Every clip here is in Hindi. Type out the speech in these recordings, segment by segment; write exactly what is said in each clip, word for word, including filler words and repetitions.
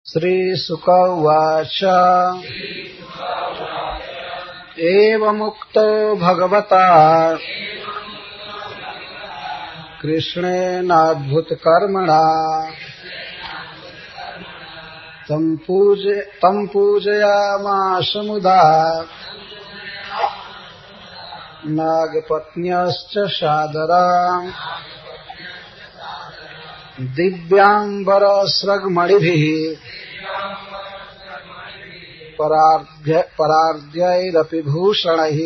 श्रीशुक उवाच एवमुक्तो भगवता कृष्णेनाद्भुतकर्मणा तं पूजय तं पूजयामास मुदा नागपत्न्यश्च सादराम् दिव्यांबरस्रग्मणिभिः परार्ध्य परार्ध्यैरपि भूषणैः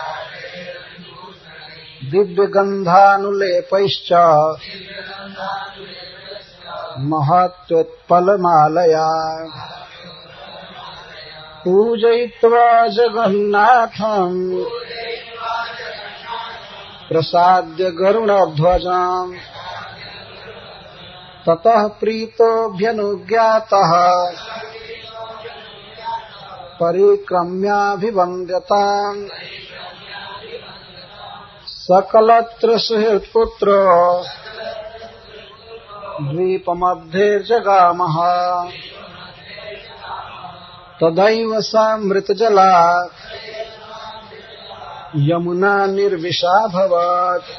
दिव्यगन्धानुलेपैश्च महत्त्वोत्पलमालया पूजयित्वा जगन्नाथम् प्रसाद्य गरुडध्वजम् ततः प्रीतोऽभ्यनुज्ञातः परिक्रम्याभिवन्द्यताम् सकलत्र सुहृत्पुत्रो द्वीपमध्ये जगामः तदैव सा मृतजला यमुना निर्विषाभवत्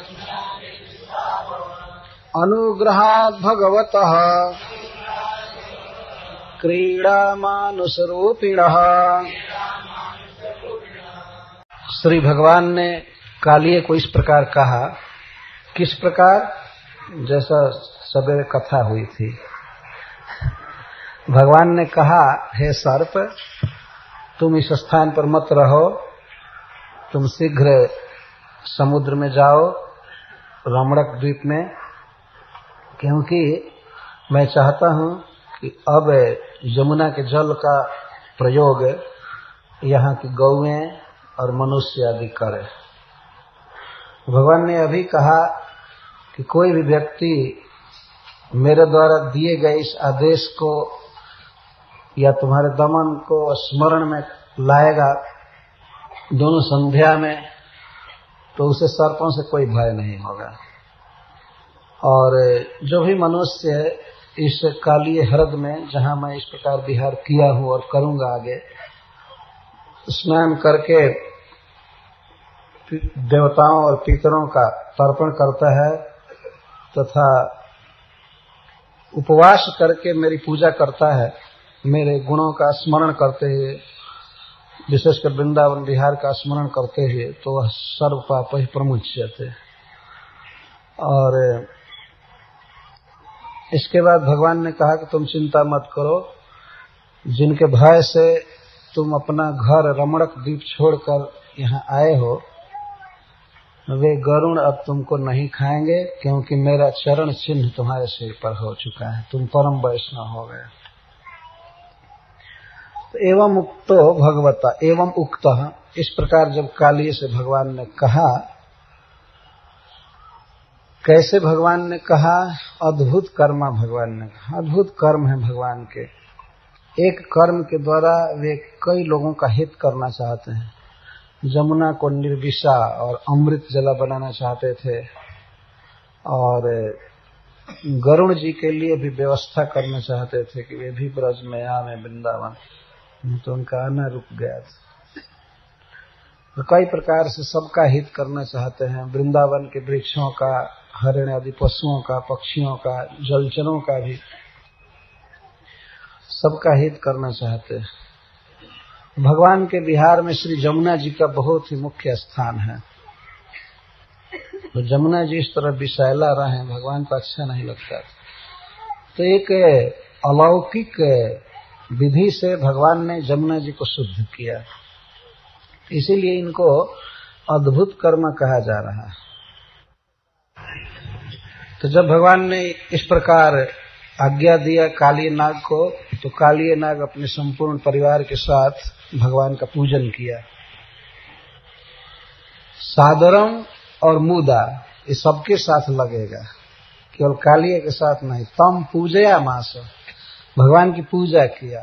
अनुग्रहात् भगवतः क्रीडामानुषरूपिणः। श्री भगवान ने कालिये को इस प्रकार कहा, किस प्रकार, जैसा सवेरे कथा हुई थी। भगवान ने कहा, हे सर्प, तुम इस स्थान पर मत रहो, तुम शीघ्र समुद्र में जाओ, रमणक द्वीप में, क्योंकि मैं चाहता हूं कि अब यमुना के जल का प्रयोग यहाँ की गौएं और मनुष्य आदि करें। भगवान ने अभी कहा कि कोई भी व्यक्ति मेरे द्वारा दिए गए इस आदेश को या तुम्हारे दमन को स्मरण में लाएगा दोनों संध्या में, तो उसे सर्पों से कोई भय नहीं होगा। और जो भी मनुष्य इस कालिये ह्रद में, जहां मैं इस प्रकार विहार किया हूं और करूंगा आगे, स्नान करके देवताओं और पितरों का तर्पण करता है तथा उपवास करके मेरी पूजा करता है, मेरे गुणों का स्मरण करते हुए, विशेषकर वृंदावन विहार का स्मरण करते हुए, तो वह सर्व पाप ही प्रमुच्यते। और इसके बाद भगवान ने कहा कि तुम चिंता मत करो, जिनके भय से तुम अपना घर रमणक द्वीप छोड़कर यहाँ आए हो, वे गरुण अब तुमको नहीं खाएंगे, क्योंकि मेरा चरण चिन्ह तुम्हारे सिर पर हो चुका है, तुम परम वैष्णव हो गए। तो एवं उक्तो भगवता, एवं उक्तः, इस प्रकार जब कालिये से भगवान ने कहा, कैसे भगवान ने कहा, अद्भुत कर्मा भगवान ने कहा, अद्भुत कर्म है भगवान के। एक कर्म के द्वारा वे कई लोगों का हित करना चाहते हैं। जमुना को निर्विषा और अमृत जला बनाना चाहते थे, और गरुड़ जी के लिए भी व्यवस्था करना चाहते थे कि वे भी ब्रज में आवे वृंदावन, तो उनका आना रुक गया था। तो कई प्रकार से सबका हित करना चाहते हैं, वृंदावन के वृक्षों का, हरिण आदि पशुओं का, पक्षियों का, जलचरों का भी सबका हित करना चाहते हैं। भगवान के बिहार में श्री जमुना जी का बहुत ही मुख्य स्थान है। तो जमुना जी इस तरह विषैला रहे, भगवान को अच्छा नहीं लगता। तो एक अलौकिक विधि से भगवान ने जमुना जी को शुद्ध किया, इसीलिए इनको अद्भुत कर्म कहा जा रहा है। तो जब भगवान ने इस प्रकार आज्ञा दिया कालिये नाग को, तो कालिये नाग अपने संपूर्ण परिवार के साथ भगवान का पूजन किया। सादरम और मुदा ये सबके साथ लगेगा, केवल कालिये के साथ नहीं। तम पूजया मास, भगवान की पूजा किया।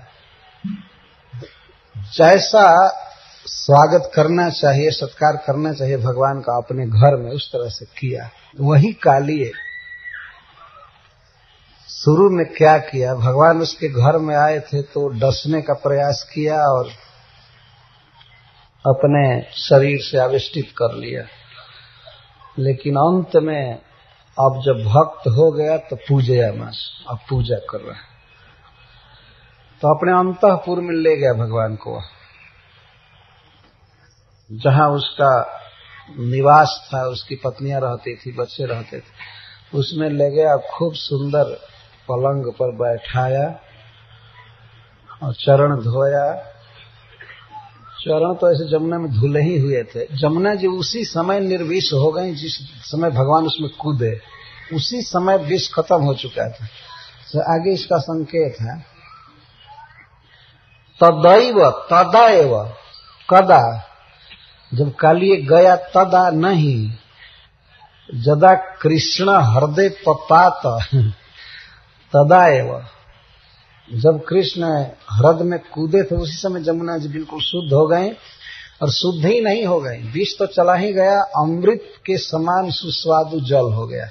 जैसा स्वागत करना चाहिए, सत्कार करना चाहिए भगवान का अपने घर में, उस तरह से किया। वही कालिये शुरू में क्या किया, भगवान उसके घर में आए थे तो डसने का प्रयास किया और अपने शरीर से आविष्टित कर लिया, लेकिन अंत में अब जब भक्त हो गया तो पूजया मास, अब पूजा कर रहा है, तो अपने अंतःपुर में ले गया भगवान को, जहां उसका निवास था, उसकी पत्नियां रहती थी, बच्चे रहते थे, उसमें ले गया, खूब सुंदर पलंग पर बैठाया और चरण धोया। चरण तो ऐसे जमुना में धुले ही हुए थे। जमुना जी उसी समय निर्विष हो गई जिस समय भगवान उसमें कूदे, उसी समय विष खत्म हो चुका था। तो आगे इसका संकेत है, तदैव तदा एव कदा, जब कालिए गया तदा नहीं, जदा कृष्ण हृदय पपात तदा एव, जब कृष्ण हृदय में कूदे थे उसी समय जमुना जी बिल्कुल शुद्ध हो गए, और शुद्ध ही नहीं हो गए, विष तो चला ही गया, अमृत के समान सुस्वादु जल हो गया।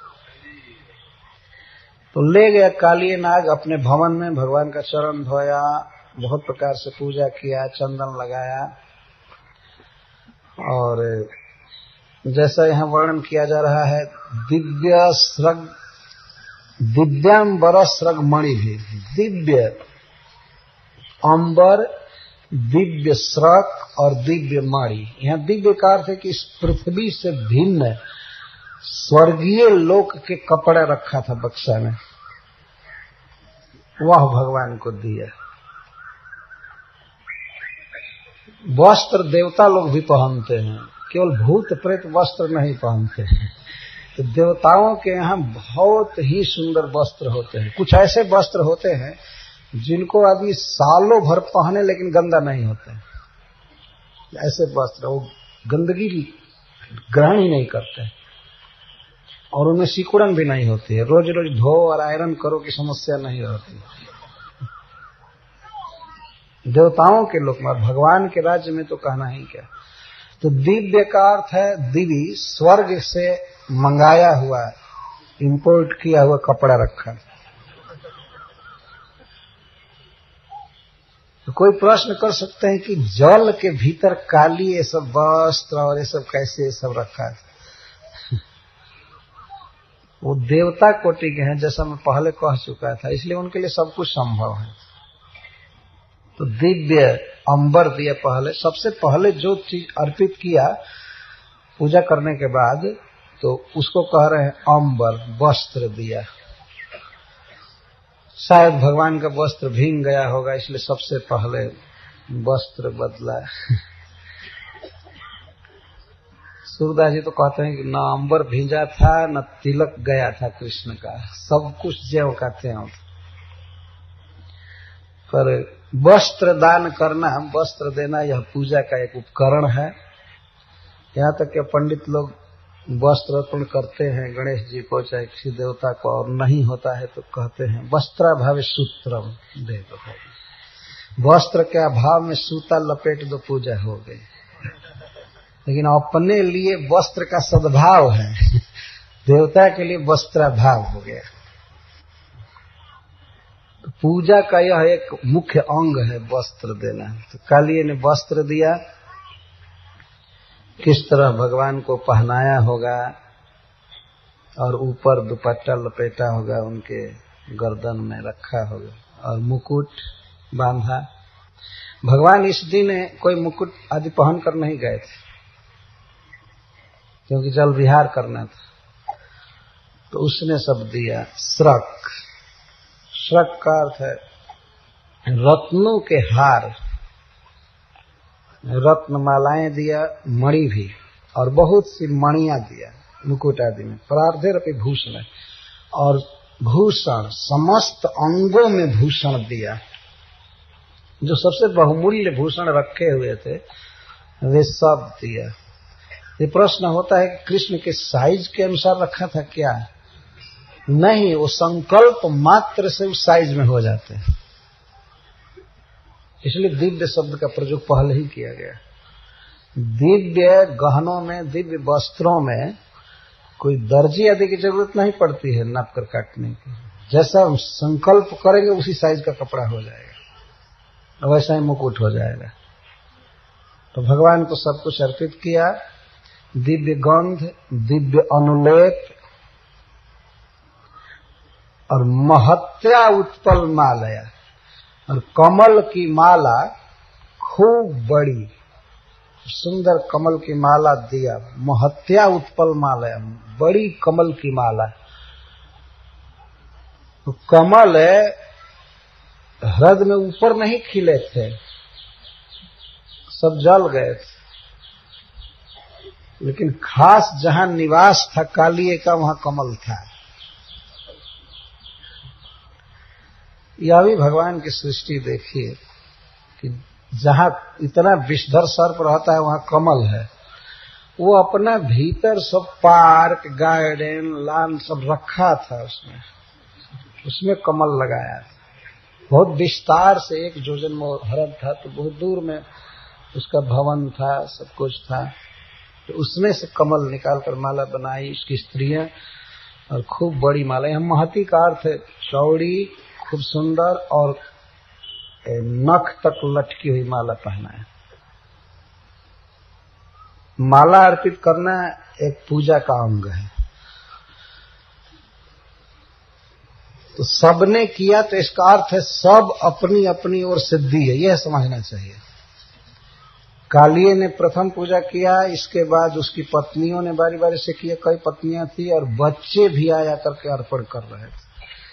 तो ले गया कालिए नाग अपने भवन में, भगवान का चरण धोया, बहुत प्रकार से पूजा किया, चंदन लगाया, और जैसा यहाँ वर्णन किया जा रहा है, दिव्य स्रग दिव्यांबर स्रग मणि भी, दिव्य अंबर, दिव्य स्रक और दिव्य मणि। यहाँ दिव्य का अर्थ है कि इस पृथ्वी से भिन्न स्वर्गीय लोक के कपड़े रखा था बक्सा में, वह भगवान को दिया। वस्त्र देवता लोग भी पहनते हैं, केवल भूत प्रेत वस्त्र नहीं पहनते हैं। तो देवताओं के यहाँ बहुत ही सुंदर वस्त्र होते हैं। कुछ ऐसे वस्त्र होते हैं जिनको आदमी सालों भर पहने लेकिन गंदा नहीं होते। ऐसे वस्त्र वो गंदगी ग्रहण ही नहीं करते और उनमें सिकुड़न भी नहीं होती है, रोज रोज धो और आयरन करो की समस्या नहीं होती। देवताओं के लोक में, भगवान के राज्य में तो कहना ही क्या। तो दिव्य का अर्थ है दिवी, स्वर्ग से मंगाया हुआ, इंपोर्ट किया हुआ कपड़ा रखा। तो कोई प्रश्न कर सकते हैं कि जल के भीतर काली ये सब वस्त्र और ये सब कैसे ये सब रखा है। वो देवता कोटि के हैं, जैसा मैं पहले कह चुका था, इसलिए उनके लिए सब कुछ संभव है। तो दिव्य अंबर दिया पहले, सबसे पहले जो चीज अर्पित किया पूजा करने के बाद, तो उसको कह रहे हैं अंबर, वस्त्र दिया। शायद भगवान का वस्त्र भीग गया होगा, इसलिए सबसे पहले वस्त्र बदला। सूरदास जी तो कहते हैं कि न अंबर भींजा था न तिलक गया था कृष्ण का, सब कुछ ज्यों का त्यों। पर वस्त्र दान करना, वस्त्र देना, यह पूजा का एक उपकरण है। यहाँ तक कि पंडित लोग वस्त्र अर्पण करते हैं गणेश जी को, चाहे किसी देवता को, और नहीं होता है तो कहते हैं वस्त्राभावे सूत्रम दे दो। वस्त्र के अभाव में सूता लपेट दो, पूजा हो गई। लेकिन अपने लिए वस्त्र का सद्भाव है, देवता के लिए वस्त्राभाव हो गया। तो पूजा का यह एक मुख्य अंग है वस्त्र देना। तो कालिए ने वस्त्र दिया, किस तरह भगवान को पहनाया होगा और ऊपर दुपट्टा लपेटा होगा, उनके गर्दन में रखा होगा और मुकुट बांधा। भगवान इस दिन कोई मुकुट आदि पहन कर नहीं गए थे, क्योंकि जल विहार करना था। तो उसने सब दिया। श्रक, श्रक का अर्थ है रत्नों के हार, रत्नमालाएं दिया, मणि भी, और बहुत सी मणियां दिया मुकुट आदि में। प्रार्धेरपि भूषण, और भूषण समस्त अंगों में भूषण दिया। जो सबसे बहुमूल्य भूषण रखे हुए थे वे सब दिया। ये प्रश्न होता है कि कृष्ण के साइज के अनुसार रखा था क्या? नहीं, वो संकल्प मात्र से उस साइज में हो जाते हैं, इसलिए दिव्य शब्द का प्रयोग पहले ही किया गया। दिव्य गहनों में, दिव्य वस्त्रों में कोई दर्जी आदि की जरूरत नहीं पड़ती है नाप कर काटने की। जैसा हम संकल्प करेंगे उसी साइज का कपड़ा हो जाएगा, वैसा ही मुकुट हो जाएगा। तो भगवान को सब कुछ अर्पित किया, दिव्य गंध, दिव्य अनुलेप और महत्या उत्पल मालया, और कमल की माला खूब बड़ी सुंदर कमल की माला दिया। महत्या उत्पल मालया, बड़ी कमल की माला। तो कमल हृदय में ऊपर नहीं खिले थे, सब जल गए थे, लेकिन खास जहां निवास था कालिए का वहां कमल था। यह भी भगवान की सृष्टि देखिए कि जहां इतना विषधर सर्प रहता है वहां कमल है। वो अपना भीतर सब पार्क, गार्डन, लॉन सब रखा था, उसमें उसमें कमल लगाया था। बहुत विस्तार से एक योजन में हरण था, तो बहुत दूर में उसका भवन था, सब कुछ था। तो उसमें से कमल निकालकर माला बनाई उसकी स्त्रियां, और खूब बड़ी माला। यहाँ महती का अर्थ है चौड़ी, खूब सुंदर और नख तक लटकी हुई माला पहना है। माला अर्पित करना एक पूजा का अंग है। तो सबने किया तो इसका अर्थ है सब अपनी अपनी ओर सिद्धि है, यह समझना चाहिए। कालिए ने प्रथम पूजा किया, इसके बाद उसकी पत्नियों ने बारी बारी से किया, कई पत्नियां थी और बच्चे भी आया करके अर्पण कर रहे थे।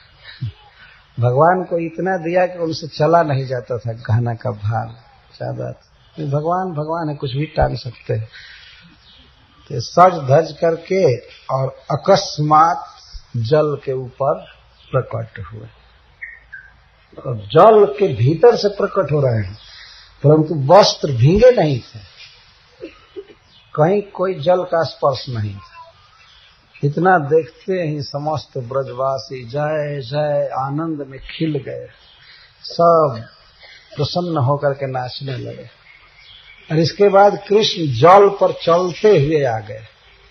भगवान को इतना दिया कि उनसे चला नहीं जाता था गहना का भार ज्यादा। भगवान भगवान है, कुछ भी टांग सकते हैं। तो सज धज करके और अकस्मात जल के ऊपर प्रकट हुए, और जल के भीतर से प्रकट हो रहे हैं, परंतु वस्त्र भींगे नहीं थे, कहीं कोई जल का स्पर्श नहीं था। इतना देखते ही समस्त ब्रजवासी जय जय आनंद में खिल गए, सब प्रसन्न होकर के नाचने लगे। और इसके बाद कृष्ण जल पर चलते हुए आ गए,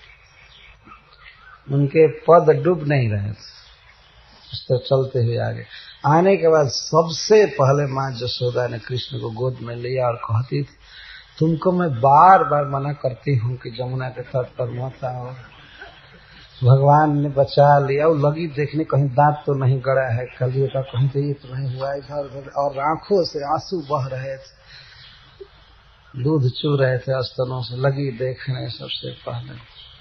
उनके पद डूब नहीं रहे थे, उस तरह चलते हुए आ गए। आने के बाद सबसे पहले मां यशोदा ने कृष्ण को गोद में लिया और कहती थी, तुमको मैं बार बार मना करती हूं कि जमुना के तट पर मत आओ। भगवान ने बचा लिया। वो लगी देखने कहीं दांत तो नहीं गड़ा है, कलिए का कहीं तो ये तो नहीं हुआ, इधर उधर, और आंखों से आंसू बह रहे थे, दूध चू रहे थे स्तनों से, लगी देखने सबसे पहले।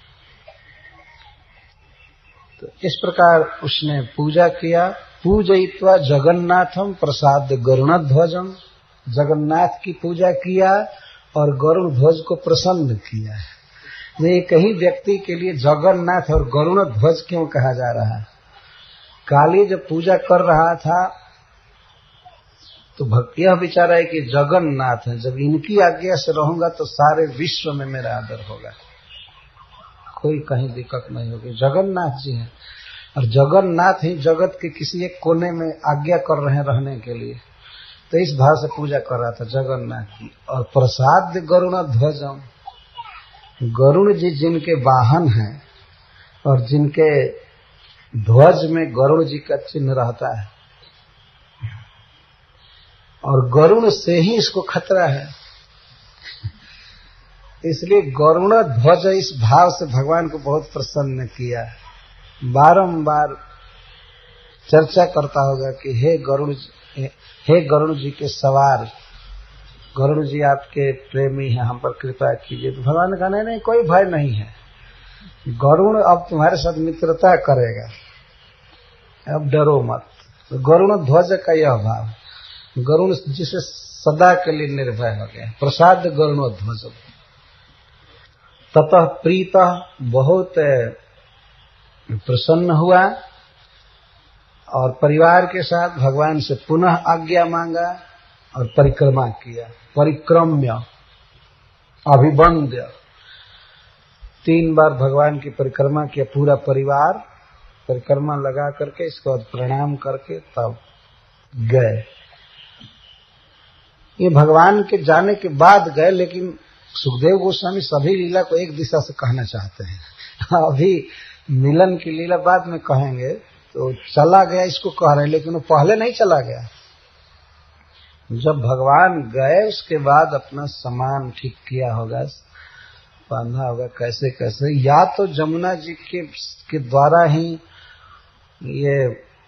तो इस प्रकार उसने पूजा किया। पूजयित्वा जगन्नाथम प्रसाद गरुण ध्वजम, जगन्नाथ की पूजा किया और गरुण ध्वज को प्रसन्न किया। ये कहीं व्यक्ति के लिए जगन्नाथ और गरुण ध्वज क्यों कहा जा रहा है? काली जब पूजा कर रहा था तो भक्त यह विचार है कि जगन्नाथ है, जब इनकी आज्ञा से रहूंगा तो सारे विश्व में मेरा आदर होगा, कोई कहीं दिक्कत नहीं होगी। जगन्नाथ जी हैं और जगन्नाथ ही जगत के किसी एक कोने में आज्ञा कर रहे हैं रहने के लिए, तो इस भाव से पूजा कर रहा था जगन्नाथ की। और प्रसाद गरुण ध्वजम, गरुण जी जिनके वाहन हैं और जिनके ध्वज में गरुण जी का चिन्ह रहता है, और गरुण से ही इसको खतरा है, इसलिए गरुण ध्वज इस भाव से भगवान को बहुत प्रसन्न किया। बारंबार चर्चा करता होगा कि हे गरुण, हे गरुण जी के सवार, गरुण जी आपके प्रेमी हैं, हम पर कृपा कीजिए। तो भगवान ने कहा नहीं नहीं, कोई भय नहीं है, गरुण अब तुम्हारे साथ मित्रता करेगा, अब डरो मत। तो गरुण ध्वज का यह भाव, गरुण जिसे सदा के लिए निर्भय हो गया। प्रसाद गरुण ध्वज। ततः प्रीतः, बहुत प्रसन्न हुआ और परिवार के साथ भगवान से पुनः आज्ञा मांगा और परिक्रमा किया। परिक्रम्य, अभिवंद्य, तीन बार भगवान की परिक्रमा किया पूरा परिवार, परिक्रमा लगा करके इसके बाद प्रणाम करके तब गए। ये भगवान के जाने के बाद गए, लेकिन सुखदेव गोस्वामी सभी लीला को एक दिशा से कहना चाहते हैं। अभी मिलन की लीला बाद में कहेंगे, तो चला गया इसको कह रहे हैं, लेकिन वो पहले नहीं चला गया। जब भगवान गए उसके बाद अपना सामान ठीक किया होगा, बांधा होगा, कैसे कैसे, या तो जमुना जी के के द्वारा ही ये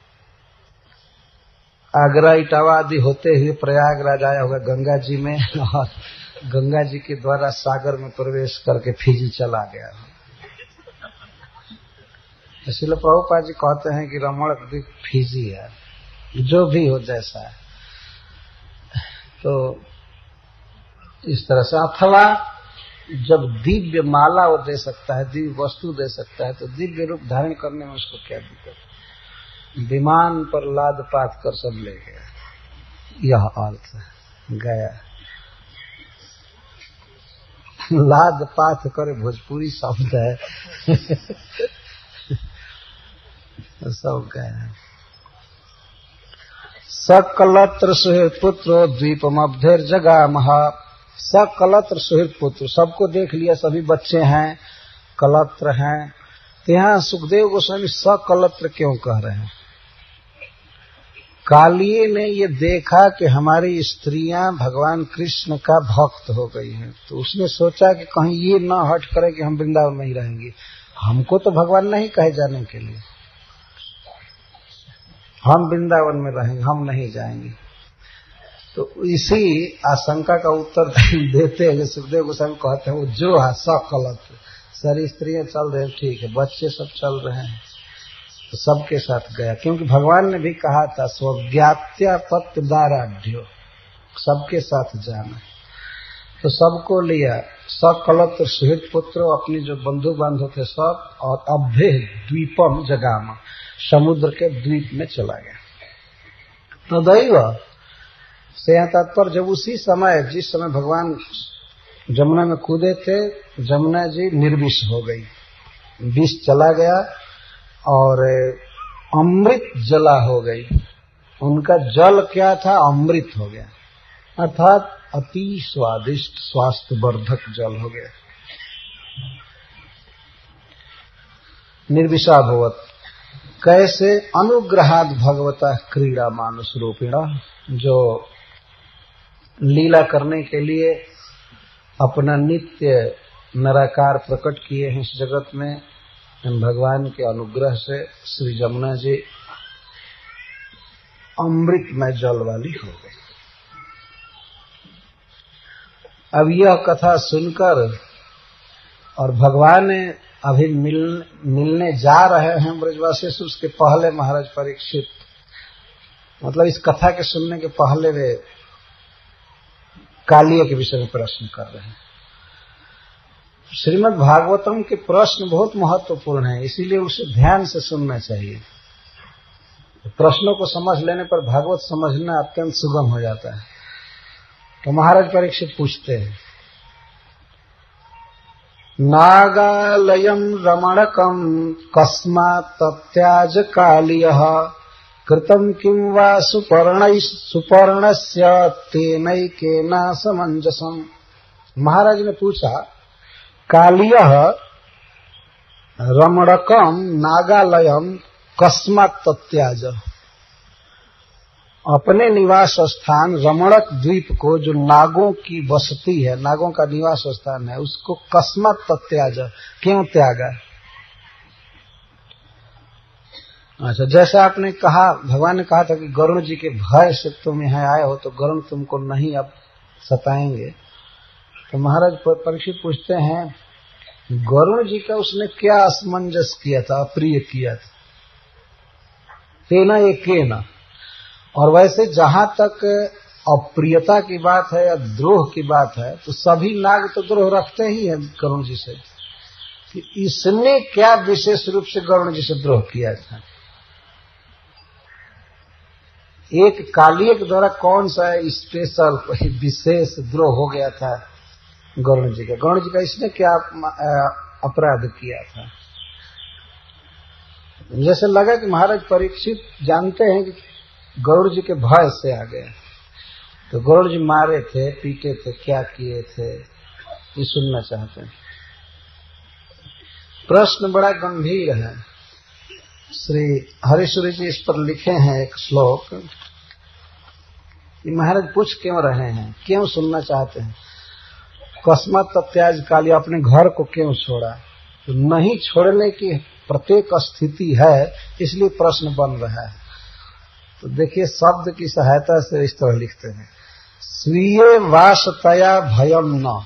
आगरा इटावा आदि होते हुए प्रयागराज आया होगा गंगा जी में, और गंगा जी के द्वारा सागर में प्रवेश करके फिजी चला गया। इसलिए प्रभुपाद जी कहते हैं कि रमणक द्वीप फिजी है, जो भी हो जैसा है। तो इस तरह से, अथवा जब दिव्य माला वो दे सकता है, दिव्य वस्तु दे सकता है, तो दिव्य रूप धारण करने में उसको क्या दिक्कत। विमान पर लाद पात कर सब ले गया, यह अर्थ गया। लाद पात कर भोजपुरी शब्द है। सब गया। सकलत्र सुहृत पुत्रो द्वीपमब्धेर जगामः। सकलत्र सुहृत पुत्र, सबको देख लिया, सभी बच्चे हैं, कलत्र हैं। तो यहाँ सुखदेव गोस्वामी सकलत्र क्यों कह रहे हैं? कालिये ने ये देखा कि हमारी स्त्रियां भगवान कृष्ण का भक्त हो गई हैं, तो उसने सोचा कि कहीं ये न हट करे कि हम वृंदावन में ही रहेंगे। हमको तो भगवान नहीं कहे जाने के लिए, हम वृंदावन में रहेंगे, हम नहीं जाएंगे। तो इसी आशंका का उत्तर देते हैं सुखदेव गोस्वामी कहते हैं वो जो है सकलत्र, सारी स्त्रियां चल रहे हैं, ठीक है, बच्चे सब चल रहे हैं, तो सबके साथ गया। क्योंकि भगवान ने भी कहा था स्वज्ञात्या पत्रदाराढ्यो, सबके साथ जाना। तो सबको लिया, सकलत्र सुहृत पुत्र, अपनी जो बंधु बांधव थे सब, और अभ्य द्वीपम जगामा, समुद्र के द्वीप में चला गया। तदैव से यहाँ तात्पर्य, जब उसी समय, जिस समय भगवान जमुना में कूदे थे, जमुना जी निर्विष हो गई, विष चला गया और अमृत जला हो गई। उनका जल क्या था? अमृत हो गया, अर्थात अति स्वादिष्ट स्वास्थ्य वर्धक जल हो गया। निर्विषा भवत, कैसे? अनुग्रहाद भगवता क्रीड़ा मानुष रूपिणा, जो लीला करने के लिए अपना नित्य निराकार प्रकट किए हैं इस जगत में, भगवान के अनुग्रह से श्री जमुना जी अमृतमय जल वाली हो गई। अब यह कथा सुनकर, और भगवान अभी मिल, मिलने जा रहे हैं ब्रजवासी से, उसके पहले महाराज परीक्षित, मतलब इस कथा के सुनने के पहले वे कालिया के विषय में प्रश्न कर रहे हैं। श्रीमद् भागवतम के प्रश्न बहुत महत्वपूर्ण है, इसीलिए उसे ध्यान से सुनना चाहिए। प्रश्नों को समझ लेने पर भागवत समझना अत्यंत सुगम हो जाता है। तो महाराज परीक्षित पूछते हैं, नागालयम रमणकम कस्मात् तत्याज कालियः कृतम किं वा सुपर्ण सुपर्णस्य तेनैकेन समंजसम। महाराज ने पूछा, कालियः रमणकम नागालयम कस्मात् तत्याज, अपने निवास स्थान रमणक द्वीप को, जो नागों की बस्ती है, नागों का निवास स्थान है, उसको कस्मात् तत्याज, क्यों त्यागा? अच्छा, जैसा आपने कहा, भगवान ने कहा था कि गरुण जी के भय से तुम यहाँ आए हो, तो गरुण तुमको नहीं अब सताएंगे। तो महाराज परीक्षित पूछते हैं, गरुण जी का उसने क्या असमंजस किया था, अप्रिय किया था? तेना ये केना। और वैसे जहां तक अप्रियता की बात है या द्रोह की बात है, तो सभी नाग तो द्रोह रखते ही हैं गरुण जी से। इसने क्या विशेष रूप से गरुण जी से द्रोह किया था? एक कालिये के द्वारा कौन सा स्पेशल विशेष द्रोह हो गया था गरुण जी का? गरुण जी का इसने क्या अपराध किया था? जैसे लगा कि महाराज परीक्षित जानते हैं कि गरुड़ जी के भय से आ गए, तो गरुड़ जी मारे थे, पीटे थे, क्या किए थे, ये सुनना चाहते हैं। प्रश्न बड़ा गंभीर है। श्री हरीश्वरी जी इस पर लिखे हैं एक श्लोक कि महाराज पूछ क्यों रहे हैं, क्यों सुनना चाहते हैं। कस्मत त्याज काली, अपने घर को क्यों छोड़ा। तो नहीं छोड़ने की प्रत्येक स्थिति है, इसलिए प्रश्न बन रहा है। तो देखिए शब्द की सहायता से इस तरह लिखते हैं, स्वीय वासतया भयम न,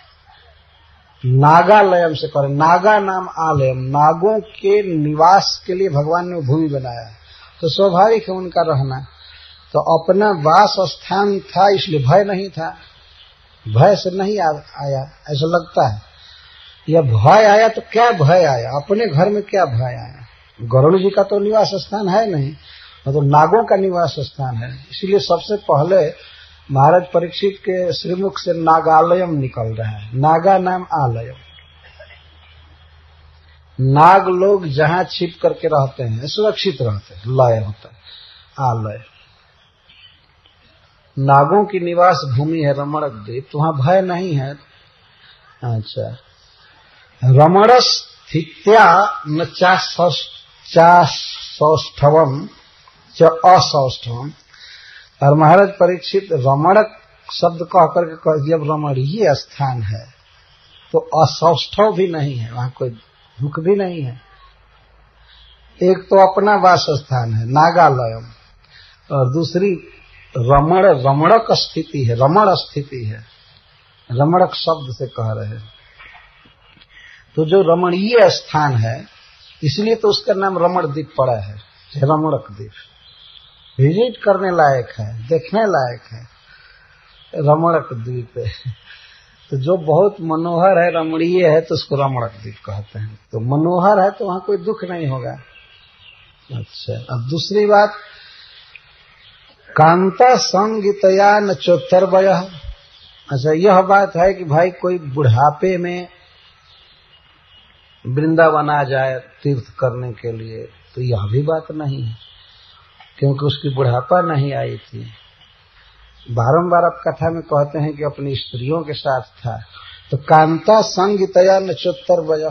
नागालयम से करें, नागा नाम आलयम, नागों के निवास के लिए भगवान ने भूमि बनाया, तो स्वाभाविक है उनका रहना। तो अपना वास स्थान था इसलिए भय नहीं था, भय से नहीं आ, आया ऐसा लगता है। यह भय आया तो क्या भय आया, अपने घर में क्या भय आया। गरुड़ जी का तो निवास स्थान है नहीं, तो नागों का निवास स्थान है। इसलिए सबसे पहले महाराज परीक्षित के श्रीमुख से नागालयम निकल रहा है। नागा नाम आलयम, नाग लोग जहां छिप करके रहते हैं सुरक्षित रहते हैं, लय होता है आलय। नागों की निवास भूमि है रमणक द्वीप, तो वहां भय नहीं है। अच्छा, रमणस्थित्या न चासौष्ठवम च असौष्ठवम। और महाराज परीक्षित रमणक शब्द कह करके कह दिया, रमणीय स्थान है तो असौष्ठव भी नहीं है, वहां कोई दुख भी नहीं है। एक तो अपना वास स्थान है नागालयम, और दूसरी रमण रमणक स्थिति है, रमण स्थिति है, रमणक शब्द से कह रहे हैं। तो जो रमणीय स्थान है इसलिए तो उसका नाम रमण द्वीप पड़ा है, रमणक द्वीप। विजिट करने लायक है, देखने लायक है, रमणक द्वीप है। तो जो बहुत मनोहर है, रमणीय है, तो उसको रमणक द्वीप कहते हैं। तो मनोहर है तो वहां कोई दुख नहीं होगा। अच्छा, अब दूसरी बात, कांता संगीतया न चोत्तरवय। अच्छा, यह बात है कि भाई कोई बुढ़ापे में वृंदावन आ जाए तीर्थ करने के लिए, तो यह भी बात नहीं है, क्योंकि उसकी बुढ़ापा नहीं आई थी। बारंबार आप कथा में कहते हैं कि अपनी स्त्रियों के साथ था। तो कांता संगीतया न चोत्तरवय,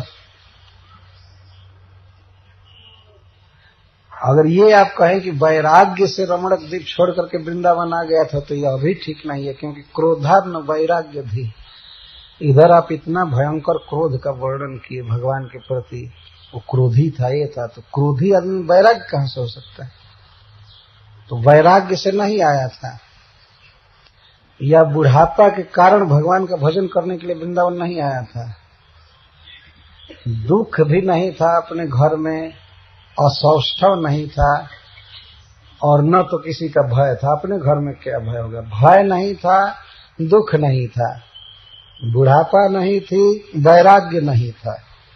अगर ये आप कहें कि वैराग्य से रमणक द्वीप छोड़ करके वृंदावन आ गया था, तो यह भी ठीक नहीं है, क्योंकि क्रोधार्न वैराग्य भी। इधर आप इतना भयंकर क्रोध का वर्णन किए भगवान के प्रति, वो क्रोधी था, ये था, तो क्रोधी आदमी वैराग्य कहां से हो सकता है। तो वैराग्य से नहीं आया था, या बुढ़ापा के कारण भगवान का भजन करने के लिए वृंदावन नहीं आया था। दुख भी नहीं था अपने घर में, असौष्ठव नहीं था, और न तो किसी का भय था। अपने घर में क्या भय होगा, भय नहीं था, दुख नहीं था, बुढ़ापा नहीं थी, वैराग्य नहीं था।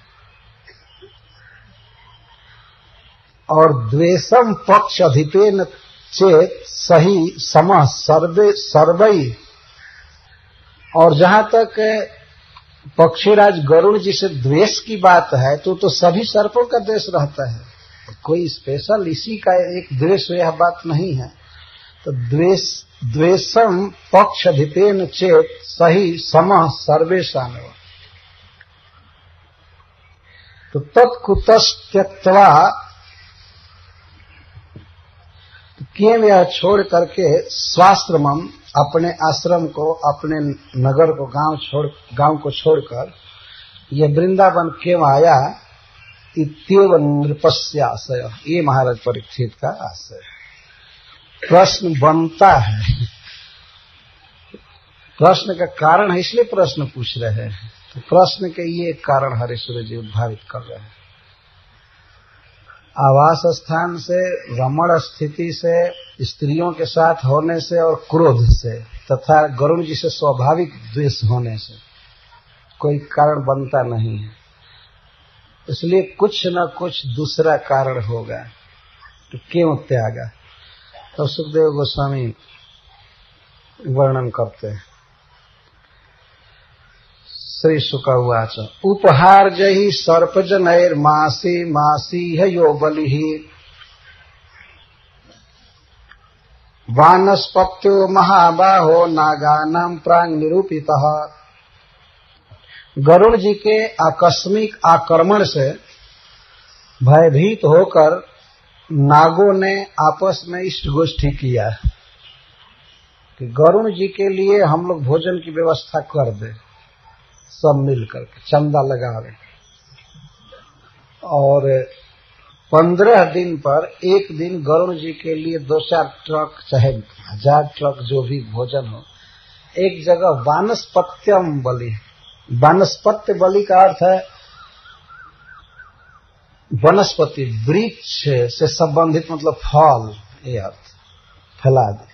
और द्वेषम पक्ष अधिपेन चेत सही समः सर्वे सर्वई। और जहां तक पक्षीराज गरुड़ जी से द्वेष की बात है, तो तो सभी सर्पों का द्वेष रहता है, कोई स्पेशल इसी का एक द्वेष, यह बात नहीं है। तो द्वेष द्वेषम पक्ष अधिपेन चेत सही समः सर्वेषाम्। तो तत्कुतस्त्यक्त्वा, किम यह छोड़ करके स्वाश्रमम, अपने आश्रम को, अपने नगर को, गांव छोड़ गांव को छोड़कर यह वृंदावन क्यों आया। इत्येव नृपस्य आशय, ये महाराज परीक्षित का आशय। प्रश्न बनता है, प्रश्न का कारण है, इसलिए प्रश्न पूछ रहे हैं। तो प्रश्न के ये कारण हरीश्वर जी उद्भावित कर रहे हैं। आवास स्थान से, रमण स्थिति से, स्त्रियों के साथ होने से और क्रोध से, तथा गरुड़ जी से स्वाभाविक द्वेष होने से कोई कारण बनता नहीं है। इसलिए कुछ न कुछ दूसरा कारण होगा। तो क्यों त्यागा, तो सुखदेव गोस्वामी वर्णन करते हैं। श्री शुक उवाच उपहार्जहि सर्पजनैर्मासी मासीह यो बलिः वानस्पत्यो महाबाहो नागानां प्रांग निरूपितः। गरुड़ जी के आकस्मिक आक्रमण से भयभीत होकर नागों ने आपस में इष्ट गोष्ठी किया कि गरुण जी के लिए हम लोग भोजन की व्यवस्था कर दे, सब मिलकर चंदा लगा रहे। और पंद्रह दिन पर एक दिन गरुण जी के लिए दो चार ट्रक चाहे हजार ट्रक जो भी भोजन हो, एक जगह वानस्पत्यम बलि। वानस्पत्य बलि का अर्थ है वनस्पति, वृक्ष से संबंधित, मतलब फल, ये अर्थ फला दे,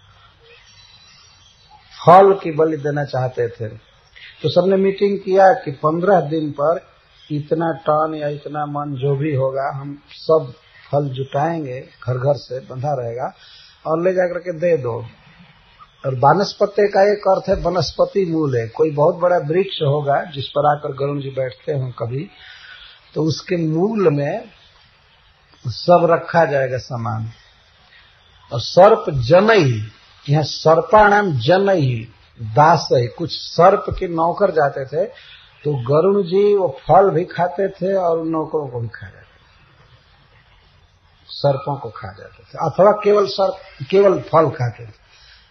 फल की बलि देना चाहते थे। तो सबने मीटिंग किया कि पंद्रह दिन पर इतना टन या इतना मन जो भी होगा हम सब फल जुटाएंगे, घर घर से बंधा रहेगा और ले जाकर के दे दो। और वानस्पत्य का एक अर्थ है वनस्पति मूल है, कोई बहुत बड़ा वृक्ष होगा जिस पर आकर गरुण जी बैठते हो कभी, तो उसके मूल में सब रखा जाएगा सामान। और सर्प जनई, यहाँ सर्पाणाम जनई दास है, कुछ सर्प के नौकर जाते थे तो गरुण जी वो फल भी खाते थे और उन नौकरों को भी खा जाते थे, सर्पों को खा जाते थे, अथवा केवल सर्प केवल फल खाते थे।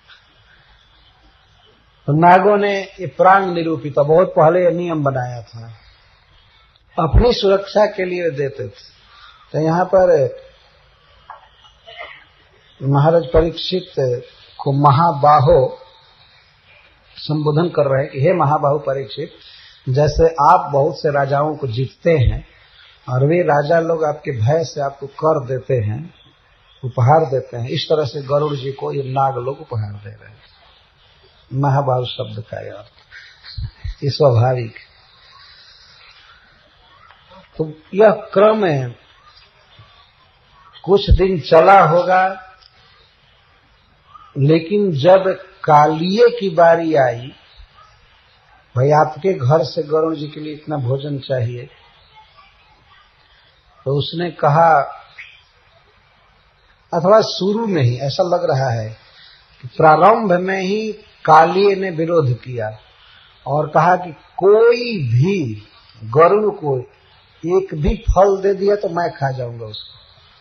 तो नागों ने ये प्रांग निरूपित, बहुत पहले ये नियम बनाया था, अपनी सुरक्षा के लिए देते थे। तो यहाँ पर महाराज परीक्षित को महाबाहो संबोधन कर रहे हैं कि हे महाबाहु परीक्षित, जैसे आप बहुत से राजाओं को जीतते हैं और वे राजा लोग आपके भय से आपको कर देते हैं, उपहार देते हैं, इस तरह से गरुड़ जी को ये नाग लोग उपहार दे रहे हैं। महाबाहु शब्द का यह अर्थ ये स्वाभाविक। तो यह क्रम है, कुछ दिन चला होगा, लेकिन जब कालिये की बारी आई, भाई आपके घर से गरुण जी के लिए इतना भोजन चाहिए, तो उसने कहा, अथवा शुरू में ही ऐसा लग रहा है कि प्रारंभ में ही कालिये ने विरोध किया और कहा कि कोई भी गरुण को एक भी फल दे दिया तो मैं खा जाऊंगा उसको।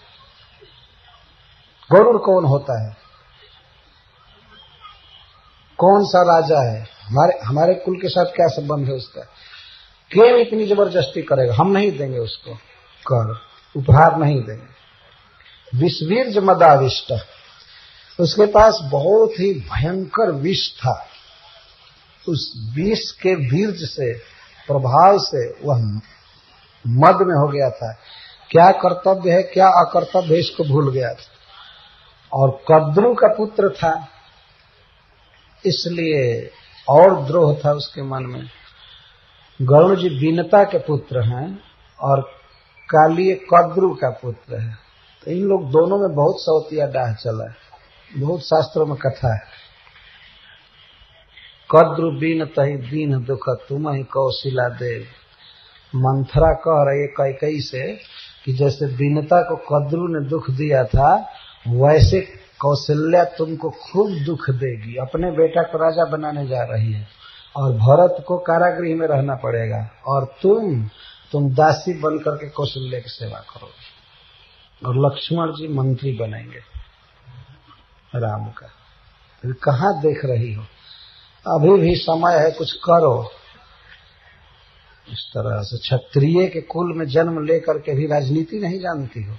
गरुड़ कौन होता है, कौन सा राजा है, हमारे हमारे कुल के साथ क्या संबंध है उसका, क्यों इतनी जबरदस्ती करेगा, हम नहीं देंगे उसको कर, उपहार नहीं देंगे। विषवीर्ज मदाविष्ट, उसके पास बहुत ही भयंकर विष था, उस विष के वीर्ज से, प्रभाव से वह मद में हो गया था, क्या कर्तव्य है क्या अकर्तव्य है इसको भूल गया था। और कद्रु का पुत्र था, इसलिए और द्रोह था उसके मन में। गरुण जी बीनता के पुत्र हैं और कालिये कद्रु का पुत्र है, तो इन लोग दोनों में बहुत सौतिया डाह चला है, बहुत शास्त्रों में कथा है। कद्रु बीनत ही दीन दुख तुम ही कौशिला देव। मंथरा कह रही कैकई से कि जैसे बीनता को कद्रु ने दुख दिया था, वैसे कौशल्या तुमको खूब दुख देगी। अपने बेटा को राजा बनाने जा रही है और भरत को कारागृह में रहना पड़ेगा, और तुम तुम दासी बनकर के कौशल्या की सेवा करोगे, और लक्ष्मण जी मंत्री बनेंगे राम का। तो कहाँ देख रही हो, अभी भी समय है, कुछ करो। इस तरह से क्षत्रिय के कुल में जन्म लेकर के भी राजनीति नहीं जानती हो।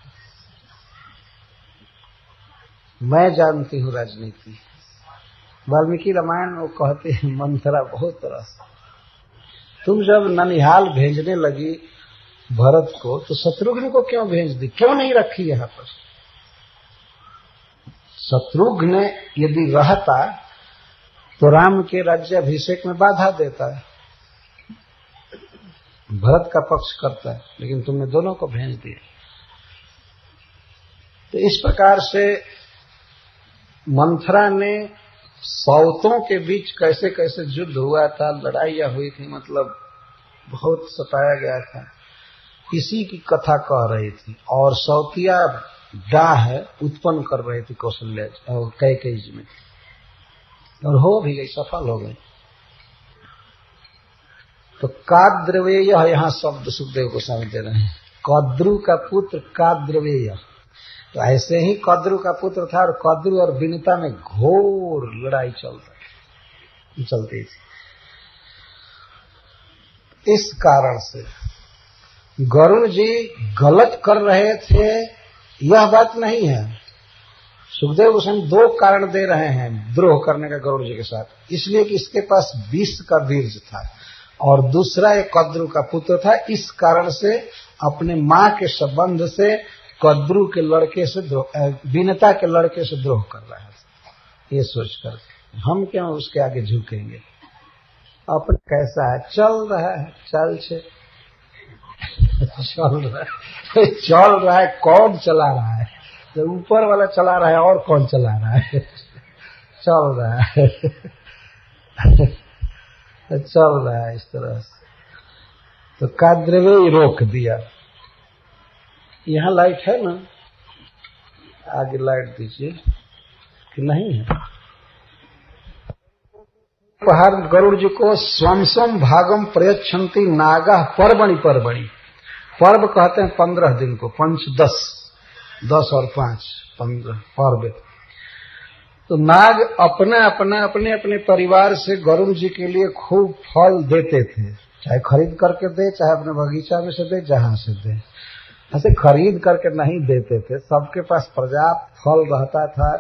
मैं जानती हूँ राजनीति। वाल्मीकि रामायण में वो कहते हैं मंथरा बहुत तरह से। तुम जब ननिहाल भेजने लगी भरत को, तो शत्रुघ्न को क्यों भेज दी, क्यों नहीं रखी यहाँ पर? शत्रुघ्न यदि रहता तो राम के राज्याभिषेक में बाधा देता है, भरत का पक्ष करता है, लेकिन तुमने दोनों को भेज दिया। तो इस प्रकार से मंथरा ने सौतों के बीच कैसे कैसे युद्ध हुआ था, लड़ाइयां हुई थी, मतलब बहुत सताया गया था, इसी की कथा कह रही थी। और सौतिया डाह उत्पन्न कर रही थी कौशल्या और कैकेयी में, और हो भी गई, सफल हो गई। तो काद्रवेय यहाँ शब्द सुखदेव गोस्वामी दे रहे हैं। कद्रु का पुत्र काद्रवेय। तो ऐसे ही कद्रु का पुत्र था और कद्रु और विनिता में घोर लड़ाई चल रही चलती थी। इस कारण से गरुड़ जी गलत कर रहे थे यह बात नहीं है। सुखदेव गोस्वामी दो कारण दे रहे हैं द्रोह करने का गरुड़ जी के साथ, इसलिए कि इसके पास विष का बीज था और दूसरा एक कद्रु का पुत्र था। इस कारण से अपने मां के संबंध से कद्रु के लड़के से द्रोह, विनता के लड़के से द्रोह कर रहा है। ये सोच कर हम क्यों उसके आगे झुकेंगे। अपने कैसा है, चल रहा है, चल छे चल रहा है चल रहा है। कौन चला रहा है? तो ऊपर वाला चला रहा है और कौन चला रहा है? चल रहा है चल रहा है इस तरह से। तो काद्रवेय रोक दिया। यहाँ लाइट है ना, आगे लाइट दीजिए कि नहीं है। उपहार गरुड़ जी को स्वम स्वम भागम प्रयच्छन्ति नागा पर्वणि पर्वणि। पर्व कहते हैं पंद्रह दिन को, पंच दस, दस और पांच पंद्रह पर्व। तो नाग अपना अपना अपने अपने परिवार से गरुड़ जी के लिए खूब फल देते थे, चाहे खरीद करके दे, चाहे अपने बगीचा में से दे, जहां से दे। ऐसे खरीद करके नहीं देते थे, सबके पास पर्याप्त फल रहता था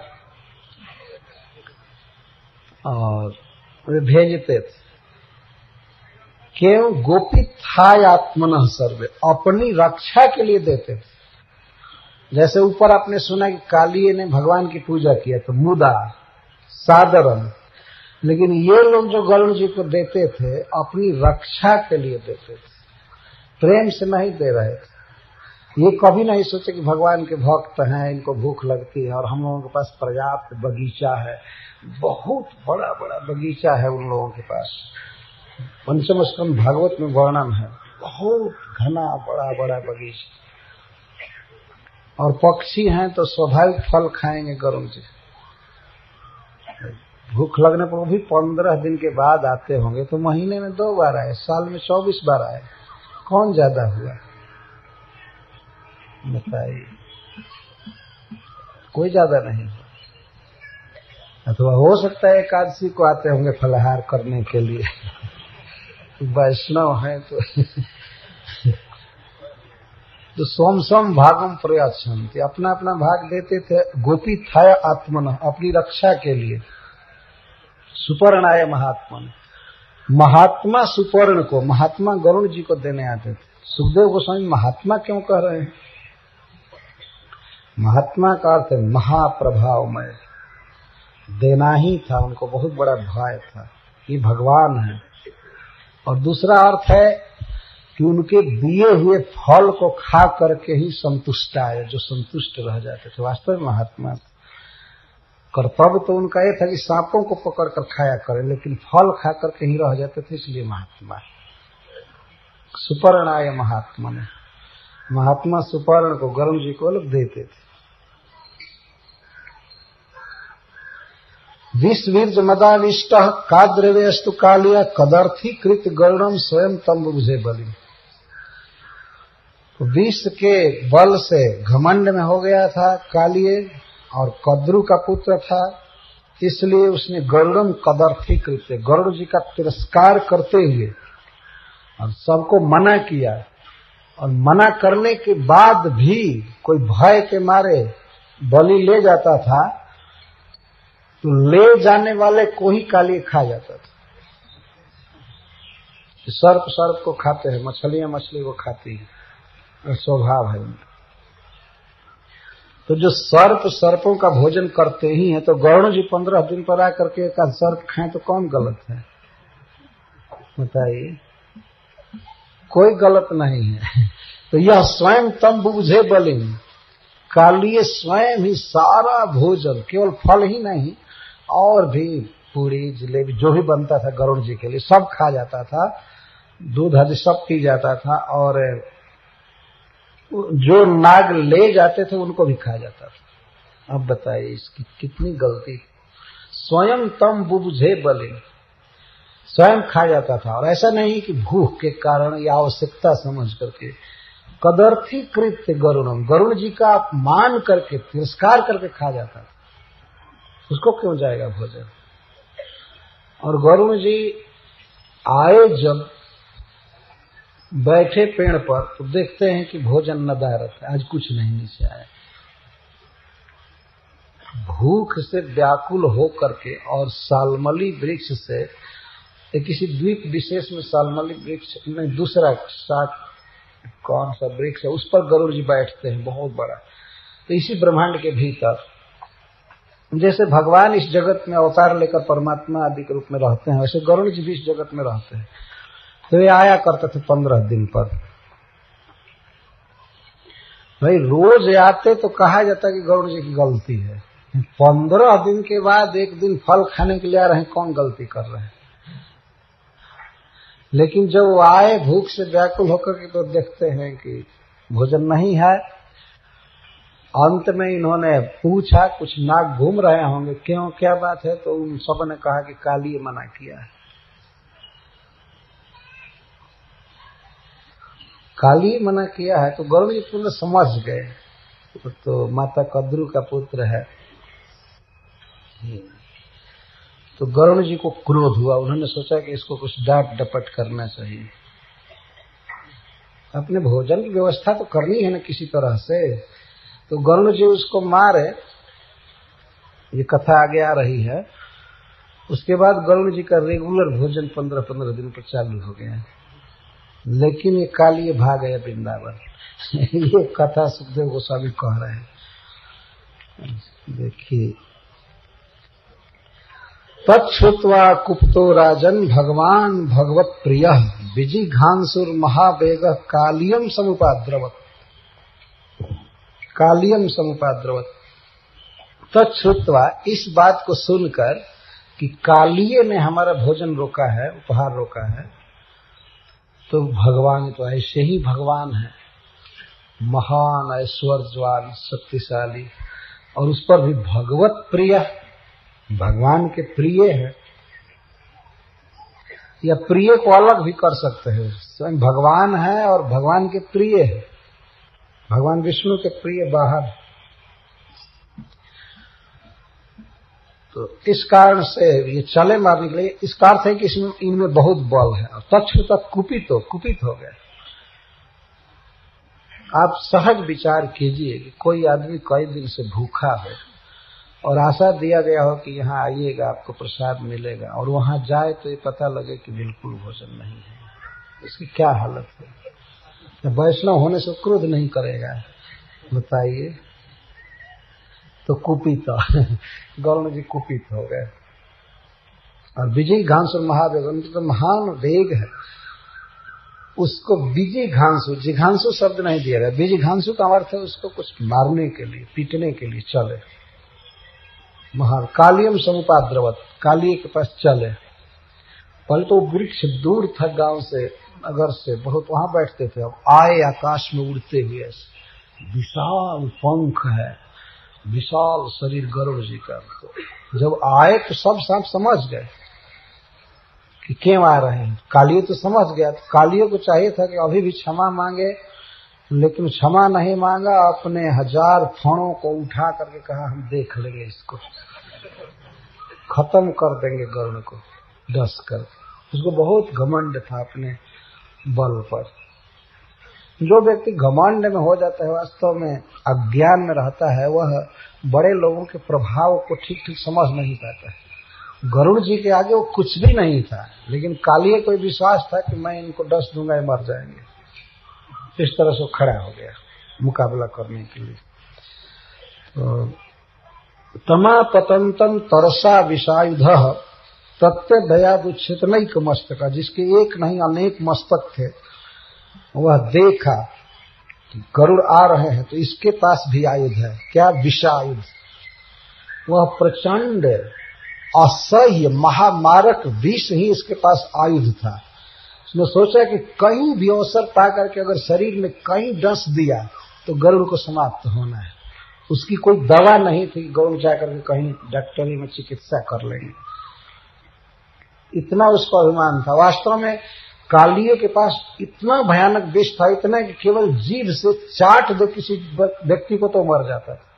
और वे भेजते थे। क्यों? गोपित्थाय आत्मनः सर्वे, अपनी रक्षा के लिए देते थे। जैसे ऊपर आपने सुना कि कालिये ने भगवान की पूजा किया तो मुदा सादरन, लेकिन ये लोग जो गरुड़ जी को देते थे अपनी रक्षा के लिए देते थे, प्रेम से नहीं दे रहे थे। ये कभी नहीं सोचे कि भगवान के भक्त हैं, इनको भूख लगती है और हम लोगों के पास पर्याप्त बगीचा है, बहुत बड़ा बड़ा बगीचा है उन लोगों के पास। पंचम स्कंद भागवत में वर्णन है, बहुत घना बड़ा बड़ा बगीचा। और पक्षी हैं तो स्वाभाविक फल खाएंगे गरुड़ जी। भूख लगने पर भी पंद्रह दिन के बाद आते होंगे, तो महीने में दो बार आए, साल में चौबीस बार आए, कौन ज्यादा हुआ बताइए? कोई ज्यादा नहीं। अथवा हो सकता है एकादशी को आते होंगे फलाहार करने के लिए, वैष्णव है तो तो सोम सोम भागम प्रयच्छन्ति, अपना अपना भाग देते थे। गोपी थाय आत्मन, अपनी रक्षा के लिए। सुपर्णाय महात्मन, महात्मा सुपर्ण को, महात्मा गरुड़ जी को देने आते थे। सुखदेव गोस्वामी महात्मा क्यों कह रहे हैं? महात्मा का अर्थ है महाप्रभावमय, देना ही था उनको, बहुत बड़ा भय था कि भगवान है। और दूसरा अर्थ है कि उनके दिए हुए फल को खा करके ही संतुष्ट आए, जो संतुष्ट रह जाते थे, वास्तव में महात्मा। कर्तव्य तो उनका ये था कि सांपों को पकड़ कर खाया करें, लेकिन फल खा करके ही रह जाते थे, इसलिए महात्मा। सुपर्णाय महात्मा ने, महात्मा सुपर्ण को गरुड़ जी को लोग देते थे। विश्वीर्ज मदाविष्ट काद्रवेस्तु कालिया कदर्थी कृत गरुड़म स्वयं तम बुझे बलि। विष के बल से घमंड में हो गया था कालिये, और कद्रु का पुत्र था, इसलिए उसने गरुड़म कदर्थी कृत, गरुड़ जी का तिरस्कार करते हुए और सबको मना किया। और मना करने के बाद भी कोई भय के मारे बलि ले जाता था, तो ले जाने वाले को ही कालिये खा जाता था। सर्प सर्प को खाते हैं, मछलियां मछली को खाती हैं, स्वभाव है उनका। तो जो सर्प सर्पों का भोजन करते ही हैं, तो गरुड़ जी पंद्रह दिन पर आकर के एक सर्प खाएं तो कौन गलत है बताइए? कोई गलत नहीं है। तो यह स्वयं तम बुझे बलिन, कालिये स्वयं ही सारा भोजन, केवल फल ही नहीं और भी पूरी जलेबी जो भी बनता था गरुड़ जी के लिए सब खा जाता था, दूध आदि सब पी जाता था, और जो नाग ले जाते थे उनको भी खा जाता था। अब बताइए इसकी कितनी गलती। स्वयं तम बुझे बलिन, स्वयं खा जाता था। और ऐसा नहीं कि भूख के कारण या आवश्यकता समझ करके, कदर्थी कृत्य गरुणम, गरुण जी का अपमान करके तिरस्कार करके खा जाता था, उसको क्यों जाएगा भोजन। और गरुण जी आए जब बैठे पेड़ पर तो देखते हैं कि भोजन नदारत है, आज कुछ नहीं नीचे आया। भूख से व्याकुल हो करके और सालमली वृक्ष से, किसी द्वीप विशेष में सालमली वृक्ष में दूसरा सात कौन सा वृक्ष है, उस पर गरुड़ जी बैठते हैं, बहुत बड़ा। तो इसी ब्रह्मांड के भीतर जैसे भगवान इस जगत में अवतार लेकर परमात्मा आदि के रूप में रहते हैं, वैसे गरुड़ जी भी इस जगत में रहते हैं। तो ये आया करते थे पंद्रह दिन पर। भाई रोज आते तो कहा जाता कि गरुड़ जी की गलती है, पंद्रह दिन के बाद एक दिन फल खाने के लिए आ रहे हैं, कौन गलती कर रहे हैं। लेकिन जब वो आए भूख से व्याकुल होकर के तो देखते हैं कि भोजन नहीं है। अंत में इन्होंने पूछा, कुछ नाक घूम रहे होंगे, क्यों क्या बात है, तो उन सब ने कहा कि काली मना किया है। काली मना किया है तो गरुड़ जी पूर्ण समझ गए, तो माता कद्रू का पुत्र है। तो गरुड़ जी को क्रोध हुआ, उन्होंने सोचा कि इसको कुछ डांट डपट करना चाहिए, अपने भोजन की व्यवस्था तो करनी है ना किसी तरह से। तो गरुड़ जी उसको मारे, ये कथा आगे आ रही है। उसके बाद गरुड़ जी का रेगुलर भोजन पंद्रह पंद्रह दिन पर चालू हो गया, लेकिन ये काली भाग गया वृंदावन। ये कथा सुखदेव गोस्वामी कह रहे हैं। देखिए, तच्छ्रुत्वा कुप्तो राजन भगवान भगवत प्रिय विजिघांसुर महावेग कालियम समुपाद्रवत, कालियम समुपाद्रवत। तच्छ्रुत्वा, इस बात को सुनकर कि कालिये ने हमारा भोजन रोका है, उपहार रोका है, तो भगवान तो ऐसे ही भगवान है, महान ऐश्वर्यवान शक्तिशाली, और उस पर भी भगवत प्रिय, भगवान के प्रिय है। या प्रिय को अलग भी कर सकते हैं, स्वयं भगवान है और भगवान के प्रिय है, भगवान विष्णु के प्रिय बाहर। तो इस कारण से ये चले मारने के लिए, इसका अर्थ है कि इसमें इनमें बहुत बल है। और तत्व तक कुपित हो कुपित हो गए। आप सहज विचार कीजिए कि कोई आदमी कई दिन से भूखा है और आशा दिया गया हो कि यहाँ आइएगा आपको प्रसाद मिलेगा, और वहां जाए तो ये पता लगे कि बिल्कुल भोजन नहीं है, इसकी क्या हालत है। वैष्णव होने से क्रोध नहीं करेगा, बताइए। तो कुपित गरुड़ जी कुपित हो गए। और विजय घांसुर महावेग, उनकी तो महान वेग है, उसको विजय घांसु, जिघांसु शब्द नहीं दिया गया। विजय घांसु का अर्थ है उसको कुछ मारने के लिए, पीटने के लिए चले। महान कालियम समुपाद्रवत, कालिये के पास चले। पहले तो वृक्ष दूर था गांव से, नगर से बहुत, वहां बैठते थे। अब आए आकाश में उड़ते हुए, विशाल पंख है, विशाल शरीर गरुड़ जी का। तो जब आए तो सब सांप समझ गए कि क्यों आ रहे हैं। कालिये तो समझ गया, तो कालिये को चाहिए था कि अभी भी क्षमा मांगे, लेकिन क्षमा नहीं मांगा। अपने हजार फणों को उठा करके कहा हम देख लेंगे, इसको खत्म कर देंगे गरुड़ को डस कर। उसको बहुत घमंड था अपने बल पर। जो व्यक्ति घमंड में हो जाता है, वास्तव में अज्ञान में रहता है, वह बड़े लोगों के प्रभाव को ठीक ठीक समझ नहीं पाता है। गरुड़ जी के आगे वो कुछ भी नहीं था, लेकिन कालिये को विश्वास था कि मैं इनको डस दूंगा, ये मर जाएंगे। इस तरह से खड़ा हो गया मुकाबला करने के लिए। तो तमा पतंतम तरसा विषायुध तत्व दयादुच्छित नैक मस्तक, जिसके एक नहीं अनेक मस्तक थे, वह देखा कि गरुड़ आ रहे हैं तो इसके पास भी आयुध है। क्या? विषायुध। वह प्रचंड असह्य महामारक विष ही इसके पास आयुध था। उसने सोचा कि कहीं भी अवसर पाकर के अगर शरीर में कहीं डस दिया तो गरुड़ को समाप्त होना है। उसकी कोई दवा नहीं थी कि गरुड़ जाकर के कहीं डॉक्टरी में चिकित्सा कर लेंगे, इतना उसका अभिमान था। वास्तव में कालिए के पास इतना भयानक विष था, इतना कि केवल जीभ से चाट दो किसी व्यक्ति को तो मर जाता था।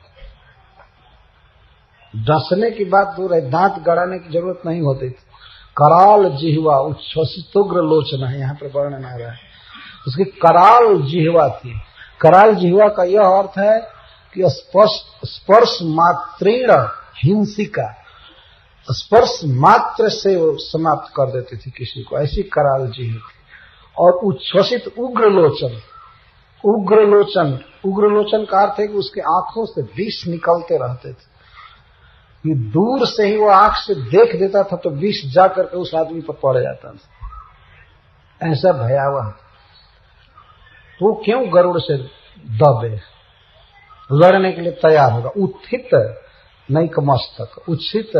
डसने की बात दूर है, दांत गड़ाने की जरूरत नहीं होती थी। कराल जिह्वा उच्छ्वसितोग्र लोचना है, यहाँ पर वर्णन आ रहा है। उसकी कराल जिह्वा थी। कराल जिह्वा का यह अर्थ है कि स्पर्श स्पर्श मात्रेण हिंसिका, स्पर्श मात्र से वो समाप्त कर देती थी किसी को, ऐसी कराल जिह्वा थी। और उच्छ्वसित उग्र लोचन, उग्र लोचन उग्र लोचन का अर्थ है कि उसके आंखों से विष निकलते रहते थे कि दूर से ही वो आंख से देख देता था तो विष जा करके उस आदमी पर पड़ जाता था, ऐसा भयावह। वो क्यों गरुड़ से दबे, लड़ने के लिए तैयार होगा। उत्थित नैक मस्तक, उच्छित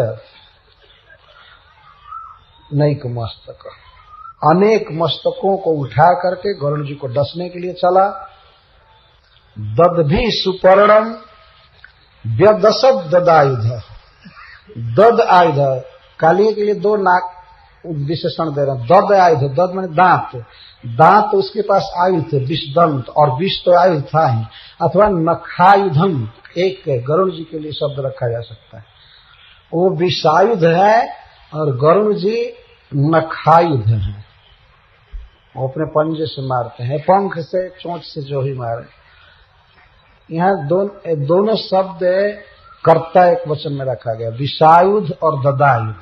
नैक मस्तक, अनेक मस्तकों को उठा करके गरुड़ जी को डसने के लिए चला। ददभी सुपर्णम व्यदसद ददायुध, दद आयुध, कालिए के लिए दो नाक विशेषण दे रहे हैं। दद आयुध, दद माने दांत, दांत उसके पास आयुध थे, विषदंत, और विष तो आयुध था ही। अथवा नखायुधम, एक गरुड़ जी के लिए शब्द रखा जा सकता है। वो विषायुध है और गरुड़ जी नखायुध है। वो अपने पंजे से मारते हैं, पंख से, चोंच से जो ही मारे। यहाँ दोन, दोनों शब्द कर्ता एक वचन में रखा गया, विषायुध और ददायुध।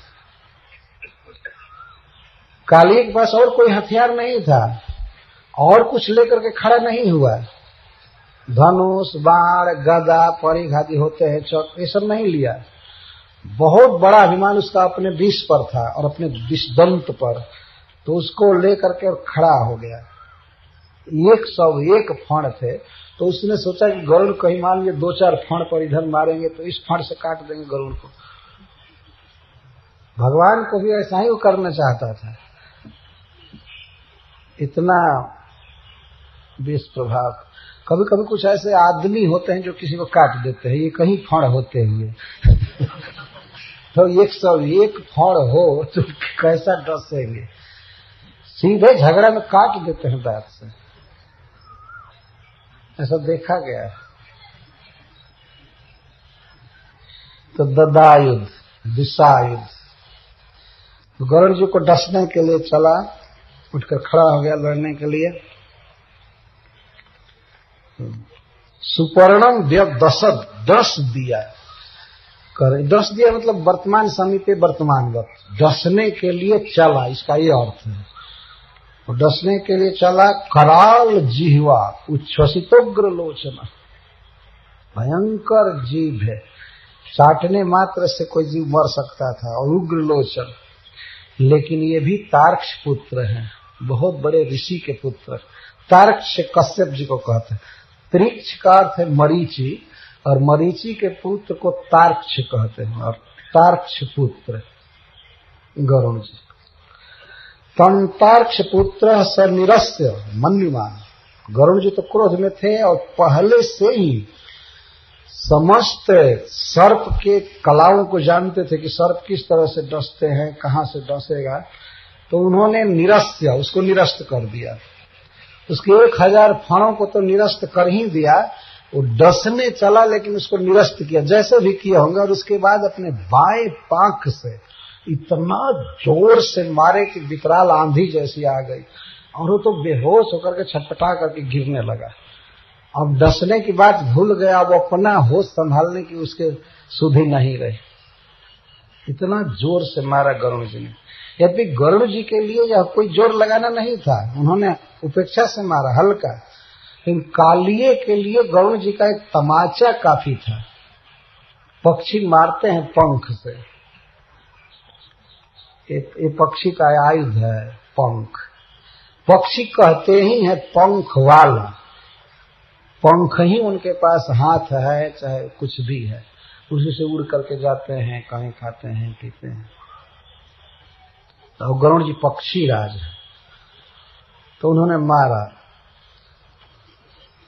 कालिए के पास और कोई हथियार नहीं था, और कुछ लेकर के खड़ा नहीं हुआ। धनुष, बाण, गदा, परिघ आदि होते हैं, चक, ये सब नहीं लिया। बहुत बड़ा अभिमान उसका अपने विष पर था और अपने विषदंत पर, तो उसको लेकर के और खड़ा हो गया। एक सौ एक फण थे, तो उसने सोचा कि गरुड़ कहीं मान लिए दो चार फण पर इधर मारेंगे तो इस फण से काट देंगे गरुड़ को। भगवान को भी ऐसा ही वो करना चाहता था, इतना विष प्रभाव। कभी कभी कुछ ऐसे आदमी होते हैं जो किसी को काट देते हैं, ये कहीं फण होते हुए तो एक सौ एक फण हो तो कैसा डसेंगे, सीधे झगड़ा में काट देते हैं दांत से, ऐसा देखा गया है। तो ददायुध, विषायुध, तो गरुड़ जी को डसने के लिए चला, उठकर खड़ा हो गया लड़ने के लिए। सुपर्णम व्यदसद, दस दिया, कर दस दिया मतलब वर्तमान समीपे वर्तमानवत, डसने के लिए चला, इसका ये अर्थ है। तो डसने के लिए चला। कराल जिह्वा उच्छ्वसितोग्र लोचना, भयंकर जीभ है, चाटने मात्र से कोई जीव मर सकता था। और उग्र लोचन, लेकिन ये भी तार्क्ष पुत्र हैं, बहुत बड़े ऋषि के पुत्र। तार्क्ष कश्यप जी को कहते हैं। त्रिक्ष का अर्थ है मरीचि, और मरीचि के पुत्र को तार्क्ष कहते हैं, और तार्क्ष पुत्र गरुड़ जी। तंतार्क्ष पुत्र स निरस्य मन्युमान, गरुड़ जी तो क्रोध में थे और पहले से ही समस्त सर्प के कलाओं को जानते थे कि सर्प किस तरह से डसते हैं, कहां से डसेगा। तो उन्होंने निरस्य, उसको निरस्त कर दिया। उसके एक हजार फणों को तो निरस्त कर ही दिया, वो डसने चला लेकिन उसको निरस्त किया, जैसे भी किया होंगे। और उसके बाद अपने बाएं पांख से इतना जोर से मारे कि विकराल आंधी जैसी आ गई, और वो तो बेहोश होकर के छटपटा करके गिरने लगा। अब डसने की बात भूल गया, वो अपना होश संभालने की उसके सुधि नहीं रही, इतना जोर से मारा गरुड़ जी ने। यद्यपि गरुड़ जी के लिए यह कोई जोर लगाना नहीं था, उन्होंने उपेक्षा से मारा, हल्का। लेकिन कालिए के लिए गरुड़ जी का एक तमाचा काफी था। पक्षी मारते हैं पंख से, ये पक्षी का आयुध है पंख। पक्षी कहते ही है पंख वाला, पंख ही उनके पास हाथ है, चाहे कुछ भी है, उसी से उड़ करके जाते हैं, कहीं खाते हैं, पीते हैं। तो गरुड़ जी पक्षी राज है, तो उन्होंने मारा।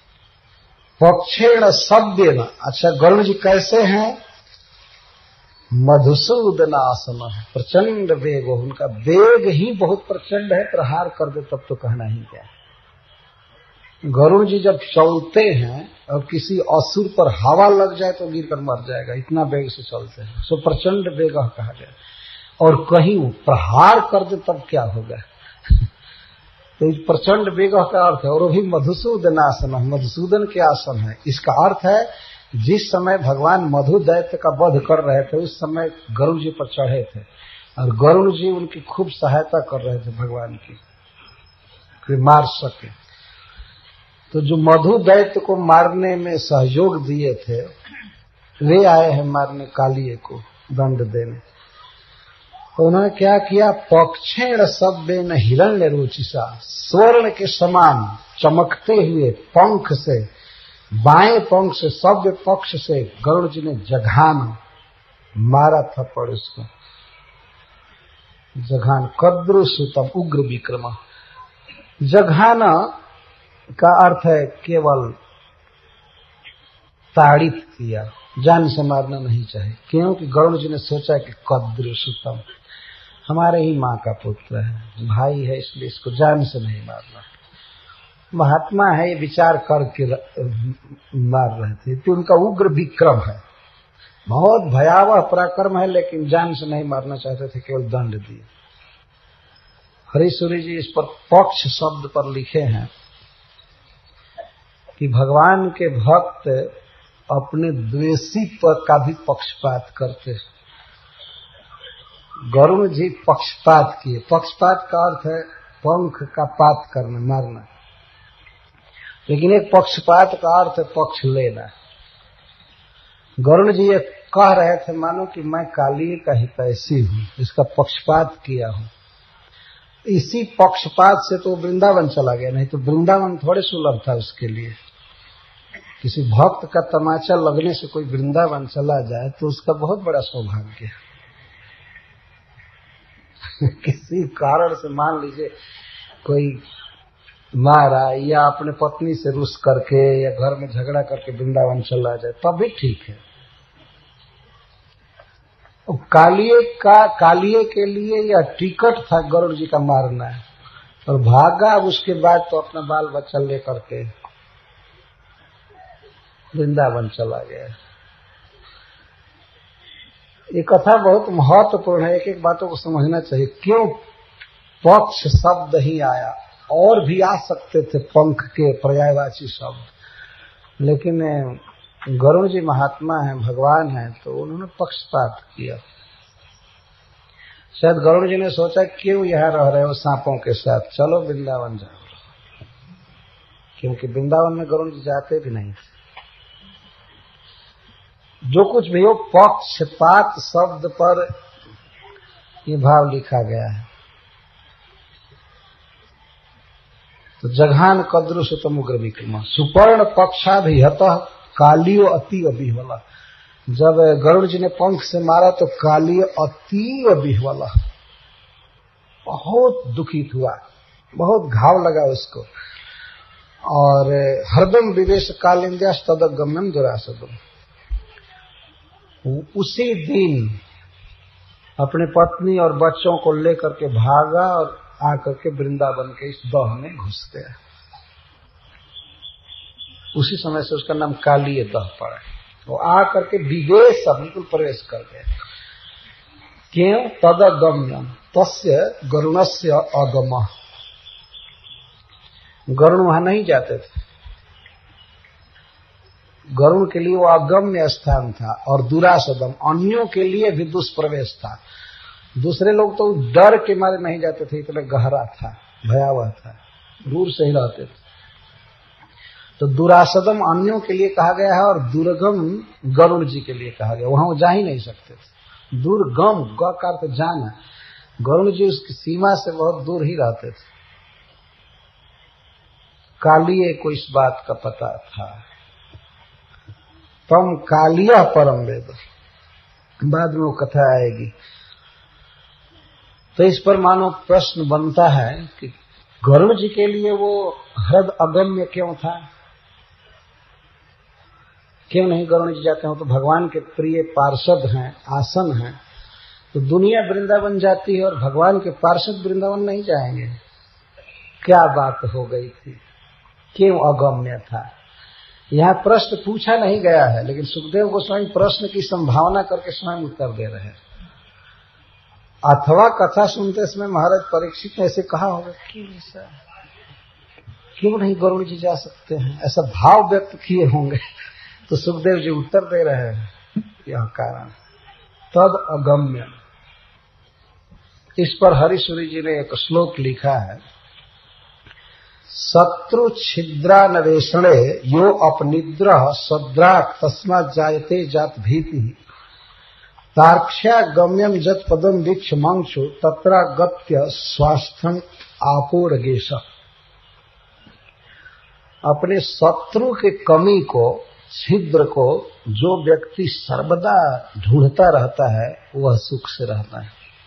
पक्षेण सभ्य न, अच्छा गरुड़ जी कैसे हैं? मधुसूदनासन प्रचंड वेग, उनका वेग ही बहुत प्रचंड है, प्रहार कर दे तब तो कहना ही क्या। गरुड़ जी जब चलते हैं और किसी असुर पर हवा लग जाए तो गिर कर मर जाएगा, इतना वेग से चलते हैं, सो प्रचंड वेग कहा गया। और कहीं प्रहार कर दे तब क्या होगा। तो प्रचंड वेग का अर्थ है, और वो भी मधुसूदनासन, मधुसूदन के आसन है। इसका अर्थ है जिस समय भगवान मधु दैत्य का वध कर रहे थे उस समय गरुड़ जी पर चढ़े थे, और गरुड़ जी उनकी खूब सहायता कर रहे थे भगवान की, कि मार सके। तो जो मधु दैत्य को मारने में सहयोग दिए थे वे आए हैं मारने कालिए को, दंड देने। तो उन्होंने क्या किया, पक्षेण सब्बेन हिरण्य रुचिसा, स्वर्ण के समान चमकते हुए पंख से, बाएं पंख से, सभ्य पक्ष से गरुड़ जी ने जघान मारा थप्पड़ उसको, जघान कद्रु सुतम उग्र विक्रम। जघान का अर्थ है केवल ताड़ित किया, जान से मारना नहीं चाहिए, क्योंकि गरुड़ जी ने सोचा कि कद्रु सुतम हमारे ही माँ का पुत्र है, भाई है, इसलिए इसको जान से नहीं मारना। महात्मा है ये विचार करके मार रहे थे, तो उनका उग्र विक्रम है, बहुत भयावह पराक्रम है, लेकिन जान से नहीं मारना चाहते थे, केवल दंड दिए। हरीश्वरी जी इस पर पक्ष शब्द पर लिखे हैं कि भगवान के भक्त अपने द्वेषी पर का भी पक्षपात करते। गरुड़ जी पक्षपात किए, पक्षपात का अर्थ है पंख का पात करना, मारना, लेकिन एक पक्षपात का अर्थ है पक्ष लेना। गरुड़ जी ये कह रहे थे मानो कि मैं काली का हितैषी हूं, इसका पक्षपात किया हूं। इसी पक्षपात से तो वृंदावन चला गया, नहीं तो वृंदावन थोड़े सुलभ था उसके लिए। किसी भक्त का तमाचा लगने से कोई वृंदावन चला जाए तो उसका बहुत बड़ा सौभाग्य है। किसी कारण से मान लीजिए कोई मारा या अपने पत्नी से रुस करके या घर में झगड़ा करके वृंदावन चला जाए तब भी ठीक है। कालिए का कालिए के लिए यह टिकट था गरुड़ जी का मारना है, और भागा। उसके बाद तो अपना बाल बच्चा लेकर के वृंदावन चला गया। ये कथा बहुत महत्वपूर्ण है, एक एक बातों को समझना चाहिए। क्यों पक्ष शब्द ही आया, और भी आ सकते थे पंख के पर्यायवाची शब्द, लेकिन गरुड़ जी महात्मा हैं, भगवान हैं, तो उन्होंने पक्षपात किया। शायद गरुड़ जी ने सोचा क्यों यहाँ रह रहे हो सांपों के साथ, चलो वृंदावन जाओ, क्योंकि वृंदावन में गरुड़ जी जाते भी नहीं थे। जो कुछ भी हो, पक्षपात शब्द पर ये भाव लिखा गया है। तो जघान कद्रु सुतम उग्र विक्रम सुपर्ण पक्षाभिहत कालियो अति अभिहवला। जब गरुड़ जी ने पंख से मारा तो कालियो अति अभिहवला, बहुत दुखित हुआ, बहुत घाव लगा उसको। और हरदम विवेश कालिंद्या तदगम्यम दुरासदम, उसी दिन अपने पत्नी और बच्चों को लेकर के भागा और आकर के वृंदावन के इस दह में घुस गया। उसी समय से उसका नाम कालिय दह पड़ा। वो आकर के विवेश बिल्कुल प्रवेश कर गया। क्यों? तदगम्यम तस्य गरुणस्य अगम। गरुण वहां नहीं जाते थे, गरुण के लिए वो अगम्य स्थान था, और दुरासदम अन्यों के लिए भी दुष्प्रवेश था। दूसरे लोग तो डर के मारे नहीं जाते थे, इतना गहरा था, भयावह था, दूर से ही रहते थे। तो दुरासदम अन्यों के लिए कहा गया है, और दुर्गम गरुड़ जी के लिए कहा गया। वहां वो जा ही नहीं सकते थे। दुर्गम ग का अर्थ जाना, गरुड़ जी उसकी सीमा से बहुत दूर ही रहते थे। कालिए को इस बात का पता था। तम कालिया परम वेद, बाद में वो कथा आएगी। तो इस पर मानो प्रश्न बनता है कि गरुड़ जी के लिए वो हृद अगम्य क्यों था? क्यों नहीं गरुड़ जी जाते हो? तो भगवान के प्रिय पार्षद हैं, आसन हैं, तो दुनिया वृंदावन जाती है और भगवान के पार्षद वृंदावन नहीं जाएंगे। क्या बात हो गई थी, क्यों अगम्य था? यहाँ प्रश्न पूछा नहीं गया है, लेकिन सुखदेव गोस्वामी प्रश्न की संभावना करके स्वयं उत्तर दे रहे हैं। अथवा कथा सुनते समय महाराज परीक्षित ने ऐसे कहा होगा, क्यों ऐसा, क्यों नहीं गरुड़ जी जा सकते हैं, ऐसा भाव व्यक्त किए होंगे। तो सुखदेव जी उत्तर दे रहे हैं, यह कारण तद अगम्य। इस पर हरिश्वरी जी ने एक श्लोक लिखा है, शत्रु छिद्रा नवेशणे यो अपनिद्र सद्रा तस्मा जायते जात भीति तार्क्ष्या गम्यम जत पदम वीक्ष मंक्षु तत्रा गत्य स्वास्थ्यम आपोरगेश। अपने शत्रु के कमी को, छिद्र को जो व्यक्ति सर्वदा ढूंढता रहता है वह सुख से रहता है।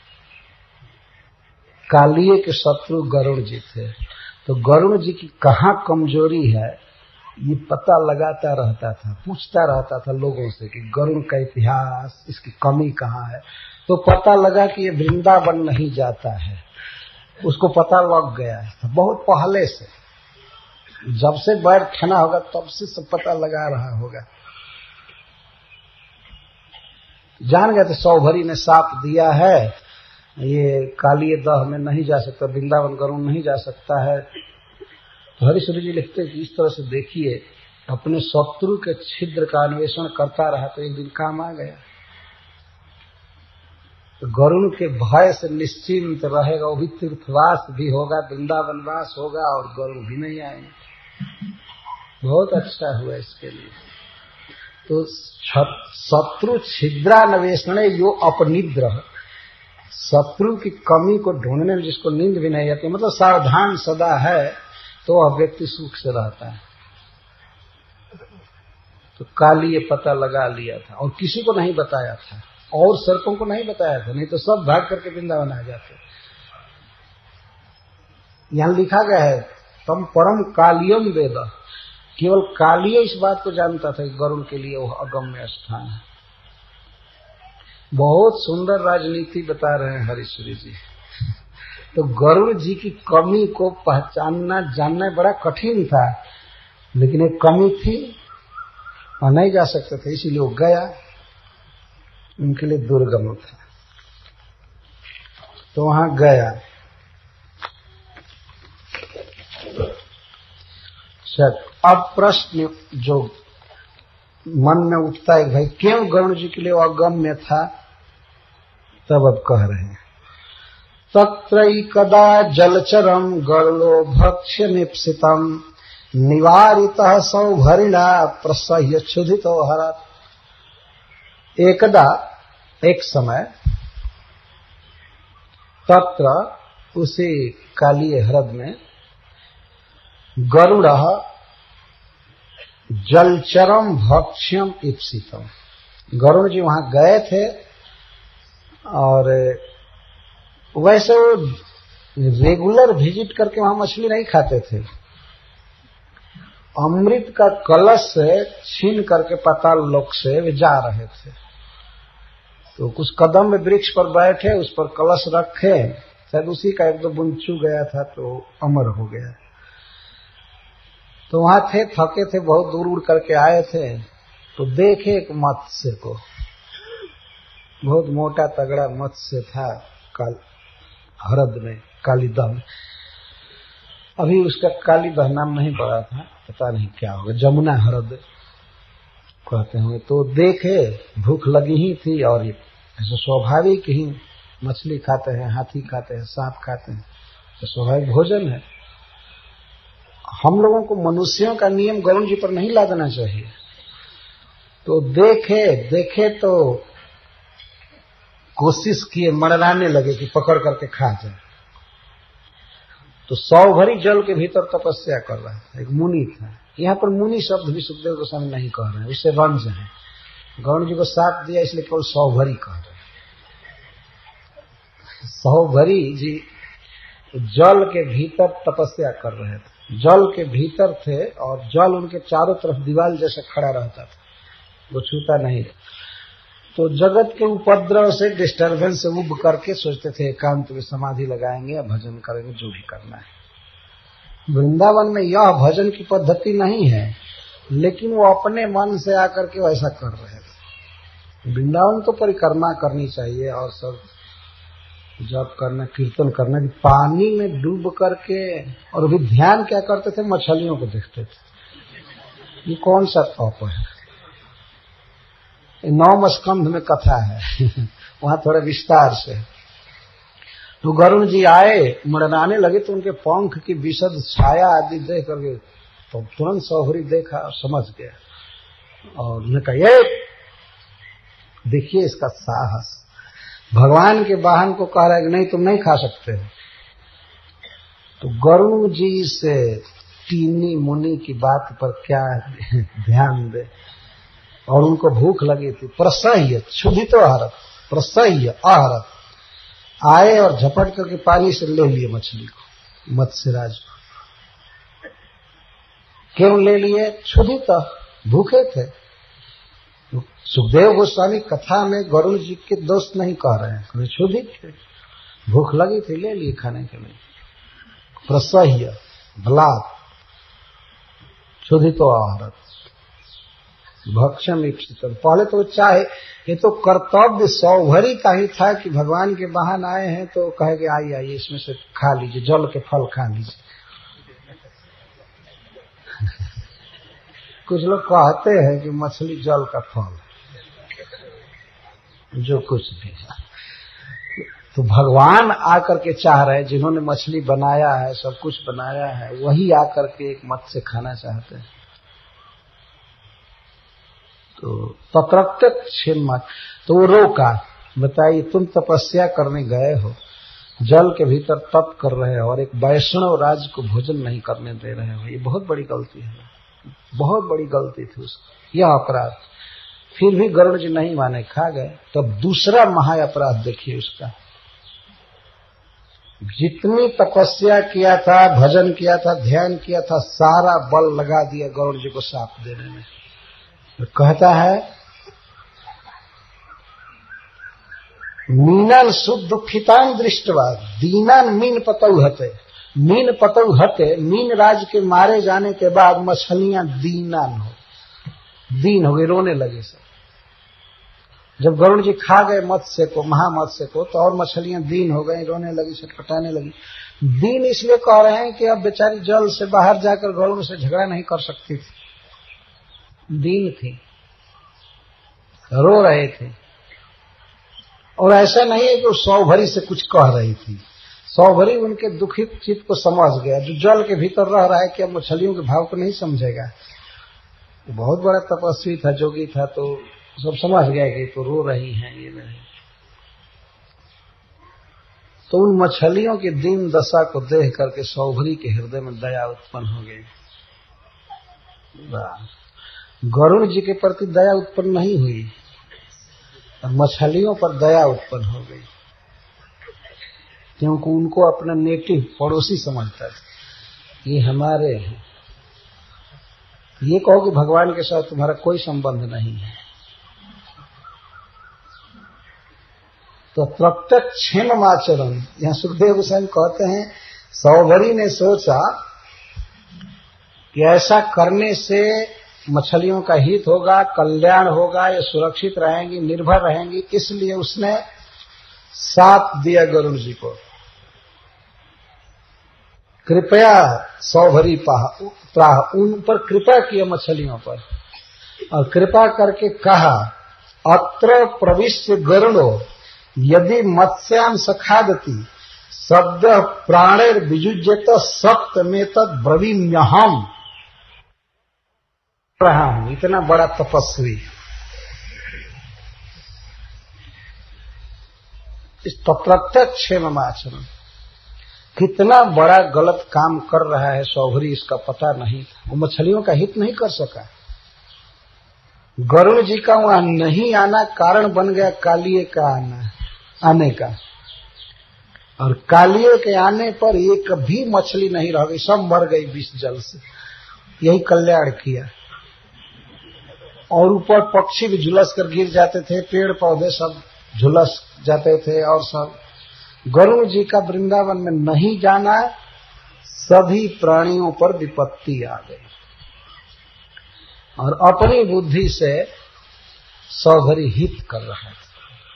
कालिए के शत्रु गरुड़ जी थे, तो गरुड़ जी की कहाँ कमजोरी है ये पता लगाता रहता था, पूछता रहता था लोगों से कि गरुड़ का इतिहास, इसकी कमी कहाँ है। तो पता लगा कि ये वृंदावन नहीं जाता है, उसको पता लग गया है बहुत पहले से, जब से बैर खाना होगा तब से सब पता लगा रहा होगा। जान गए थे सौभरी ने साप दिया है, ये कालिए दह में नहीं जा सकता, वृंदावन गरुड़ नहीं जा सकता है। तो हरिश्वरी जी लिखते हैं कि इस तरह से देखिए, अपने शत्रु के छिद्र का अन्वेषण करता रहा तो एक दिन काम आ गया। तो गरुड़ के भय से निश्चिंत रहेगा, वो भी तीर्थवास भी होगा, वृंदावनवास होगा और गरुड़ भी नहीं आएंगे। बहुत अच्छा हुआ इसके लिए। तो शत्रु छिद्रा नवेशणे यो अपनिद्र, शत्रु की कमी को ढूंढने में जिसको नींद भी नहीं आती, मतलब सावधान सदा है, तो वह व्यक्ति सुख से रहता है। तो काली ये पता लगा लिया था और किसी को नहीं बताया था, और सर्पों को नहीं बताया था, नहीं तो सब भाग करके वृंदावन आ जाते। यहां लिखा गया है तम परम कालियम वेद, केवल कालिय इस बात को जानता था कि गरुड़ के लिए वह अगम्य स्थान है। बहुत सुंदर राजनीति बता रहे हैं हरीश्वरी जी। तो गरुड़ जी की कमी को पहचानना जानना बड़ा कठिन था, लेकिन एक कमी थी और नहीं जा सकते थे, इसीलिए वो गया, उनके लिए दुर्गम था। तो वहां गया। अब प्रश्न जो मन में उठता है भाई क्यों गरुड़ जी के लिए अगम्य था, तब अब कह रहे हैं तत्रैकदा जलचरम गरुड़ो भक्ष्य निप्सितम निवारितः सौभरिणा प्रसह्य क्षुधितो हरत्। एकदा एक समय तत्र उसी कालिय हृद में गरुड़ जलचरम भक्ष्यम इप्सितम, गरुड़ जी वहां गए थे और वैसे वो रेगुलर विजिट करके वहां मछली नहीं खाते थे, अमृत का कलश से छीन करके पाताल लोक से वे जा रहे थे। तो कुछ कदम में वृक्ष पर बैठे, उस पर कलश रखे, शायद उसी का एक दो बूंद चू गया था तो अमर हो गया। तो वहां थे, थके थे, बहुत दूर उड़ करके आए थे, तो देखे एक मत्स्य को, बहुत मोटा तगड़ा मत्स्य था काल हरद में, कालीदह में। अभी उसका कालीदह नाम नहीं पड़ा था, पता नहीं क्या होगा, जमुना हरद कहते होंगे। तो देखे, भूख लगी ही थी और ऐसे स्वाभाविक ही मछली खाते हैं, हाथी खाते हैं, सांप खाते हैं, तो स्वाभाविक भोजन है। हम लोगों को मनुष्यों का नियम गरुड़ जी पर नहीं लादना चाहिए। तो देखे देखे तो कोशिश किए, मड़राने लगे कि पकड़ करके खा जाए। तो सौ भरी जल के भीतर तपस्या कर रहा था, एक मुनि था। यहाँ पर मुनि शब्द भी सुखदेव गोस्वामी नहीं कह रहे हैं, उससे रंज है। गरुड़ जी को साथ दिया इसलिए केवल सौ भरी कह रहे हैं। सौ भरी जी जल के भीतर तपस्या कर रहे थे, जल के भीतर थे और जल उनके चारों तरफ दीवार जैसा खड़ा रहता था। वो छूता नहीं। तो जगत के उपद्रव से, डिस्टर्बेंस से उब करके सोचते थे एकांत में समाधि लगाएंगे या भजन करेंगे, जो भी करना है। वृंदावन में यह भजन की पद्धति नहीं है, लेकिन वो अपने मन से आकर के वैसा कर रहे थे। वृंदावन तो परिक्रमा करनी चाहिए और सब जप करना, कीर्तन करना, कि पानी में डूब करके, और भी ध्यान क्या करते थे, मछलियों को देखते थे। ये कौन सा पाप है? नौ स्कंध में कथा है वहां थोड़े विस्तार से। तो गरुण जी आए, मुड़नाने लगे, तो उनके पंख की विशद छाया आदि देख करके तो तुरंत सौभरी देखा और समझ गया, और उन्होंने कहा ये देखिए इसका साहस, भगवान के वाहन को कह रहा है कि नहीं तुम नहीं खा सकते। तो गरुण जी से तीनी मुनि की बात पर क्या ध्यान दे, और उनको भूख लगी थी। प्रसह्य क्षुधित आहरत, प्रसह्य आहरत आए और झपट करके पानी से ले लिए मछली को, मत्स्यराज को। क्यों ले लिए? क्षुधित, भूखे थे। सुखदेव गोस्वामी कथा में गरुड़ जी के दोस्त नहीं कह रहे हैं, क्षुधित थे, भूख लगी थी, ले लिए खाने के लिए। प्रसह्य भलात क्षुधितो आहरत भक्षम इप्सित। पहले तो चाहे, ये तो कर्तव्य सौभरी का ही था कि भगवान के वाहन आए हैं तो कहे कि आइए आइए इसमें से खा लीजिए, जल के फल खा लीजिए। कुछ लोग कहते हैं कि मछली जल का फल, जो कुछ भी है। तो भगवान आकर के चाह रहे हैं, जिन्होंने मछली बनाया है, सब कुछ बनाया है, वही आकर के एक मत्स्य खाना चाहते हैं। तो तत्रत्यक्षेम, तो वो रोका, बताइए तुम तपस्या करने गए हो, जल के भीतर तप कर रहे हो और एक वैष्णव राज को भोजन नहीं करने दे रहे हो, ये बहुत बड़ी गलती है, बहुत बड़ी गलती थी उसकी, यह अपराध। फिर भी गरुड़ जी नहीं माने, खा गए। तब दूसरा महा अपराध देखिए उसका, जितनी तपस्या किया था, भजन किया था, ध्यान किया था, सारा बल लगा दिया गरुड़ जी को शाप देने में। तो कहता है मीनान सुदुखितान दृष्टवा दीनान मीन पतौ हते, मीन पतौ हते, मीन राज के मारे जाने के बाद मछलियां दीनान हो, दीन हो गई, रोने लगे सब। जब गरुड़ जी खा गए मत्स्य को, महामत्स्य को, तो और मछलियां दीन हो गई, रोने लगी, छटपटाने लगी। दीन इसलिए कह रहे हैं कि अब बेचारी जल से बाहर जाकर गरुड़ से झगड़ा नहीं कर सकती थी, दीन थी, रो रहे थे। और ऐसा नहीं है कि वो सौभरी से कुछ कह रही थी, सौभरी उनके दुखित चित्त को समझ गया। जो जल के भीतर रह रहा है कि अब मछलियों के भाव को नहीं समझेगा, बहुत बड़ा तपस्वी था, जोगी था, तो सब समझ गया कि तो रो रही हैं ये नहीं। तो उन मछलियों की दीन दशा को देख करके सौभरी के हृदय में दया उत्पन्न हो गई। गरुड़ जी के प्रति दया उत्पन्न नहीं हुई, और मछलियों पर दया उत्पन्न हो गई, क्योंकि उनको अपना नेटिव पड़ोसी समझता था, ये हमारे हैं। ये कहो कि भगवान के साथ तुम्हारा कोई संबंध नहीं है। तो प्रत्यक्ष क्षेम आचरण, यहां सुखदेव गोस्वामी कहते हैं सौभरी ने सोचा कि ऐसा करने से मछलियों का हित होगा, कल्याण होगा, ये सुरक्षित रहेंगी, निर्भर रहेंगी, इसलिए उसने साथ दिया गरुड़ जी को, कृपया सौभरी प्राह, उन पर कृपा किया मछलियों पर, और कृपा करके कहा अत्र प्रविश्य गरुड़ो यदि मत्स्याम सखादति शब्द प्राणेर विजुज्यत सप्त में तद ब्रवीम्यहम। रहा हूं इतना बड़ा तपस्वी, इस प्रत्यक्ष क्षेम आचरण कितना बड़ा गलत काम कर रहा है सौभरी, इसका पता नहीं। वो मछलियों का हित नहीं कर सका। गरुड़ जी का वहां नहीं आना कारण बन गया कालिए का आना आने का, और कालिए के आने पर एक भी मछली नहीं रह गई, सब मर गई विष जल से। यही कल्याण किया। और ऊपर पक्षी भी झुलस कर गिर जाते थे, पेड़ पौधे सब झुलस जाते थे, और सब गरुड़ जी का वृंदावन में नहीं जाना, सभी प्राणियों पर विपत्ति आ गई। और अपनी बुद्धि से सौभरी हित कर रहा था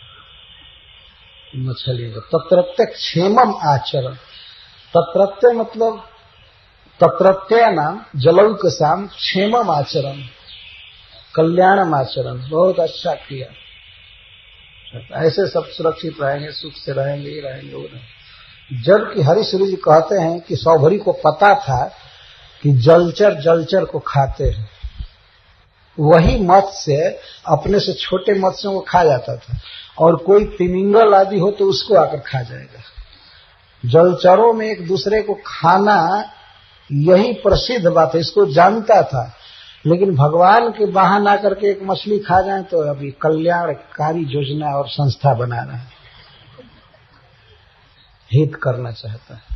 मछली को। तत्रत्य क्षेमम आचरण, तत्रत्य मतलब तत्रत्य नाम जलौक साम क्षेमम आचरण, कल्याणम आचरण, बहुत अच्छा किया। ऐसे सब सुरक्षित रहेंगे, सुख से रहेंगे, ही रहेंगे वो रहेंगे। जबकि हरिश्री जी कहते हैं कि सौभरी को पता था कि जलचर जलचर को खाते हैं, वही मत्स्य अपने से छोटे मत्स्यों को खा जाता था, और कोई तिमिंगल आदि हो तो उसको आकर खा जाएगा। जलचरों में एक दूसरे को खाना यही प्रसिद्ध बात है, इसको जानता था। लेकिन भगवान के बहाना करके एक मछली खा जाए तो अभी कल्याणकारी योजना और संस्था बना रहा है, हित करना चाहता है।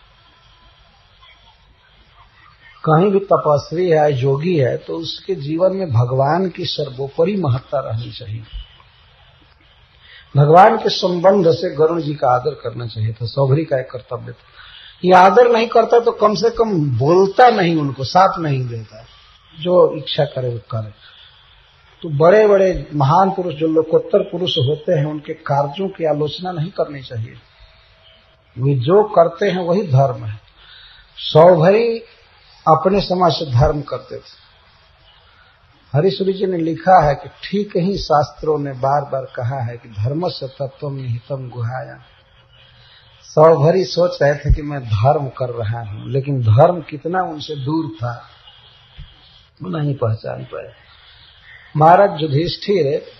कहीं भी तपस्वी है, योगी है, तो उसके जीवन में भगवान की सर्वोपरि महत्ता रहनी चाहिए। भगवान के संबंध से गरुड़ जी का आदर करना चाहिए था, सौभरी का एक कर्तव्य था। ये आदर नहीं करता तो कम से कम बोलता नहीं, उनको साथ नहीं देता, जो इच्छा करे वो करे। तो बड़े बड़े महान पुरुष जो लोकोत्तर पुरुष होते हैं, उनके कार्यों की आलोचना नहीं करनी चाहिए, वे जो करते हैं वही धर्म है। सौभरी अपने समाज से धर्म करते थे। हरिश्री जी ने लिखा है कि ठीक ही शास्त्रों ने बार बार कहा है कि धर्म से तत्वम निहितम गुहाया। सौभरी सोच रहे थे कि मैं धर्म कर रहा हूं, लेकिन धर्म कितना उनसे दूर था, नहीं पहचान पाए। महाराज युधिष्ठिर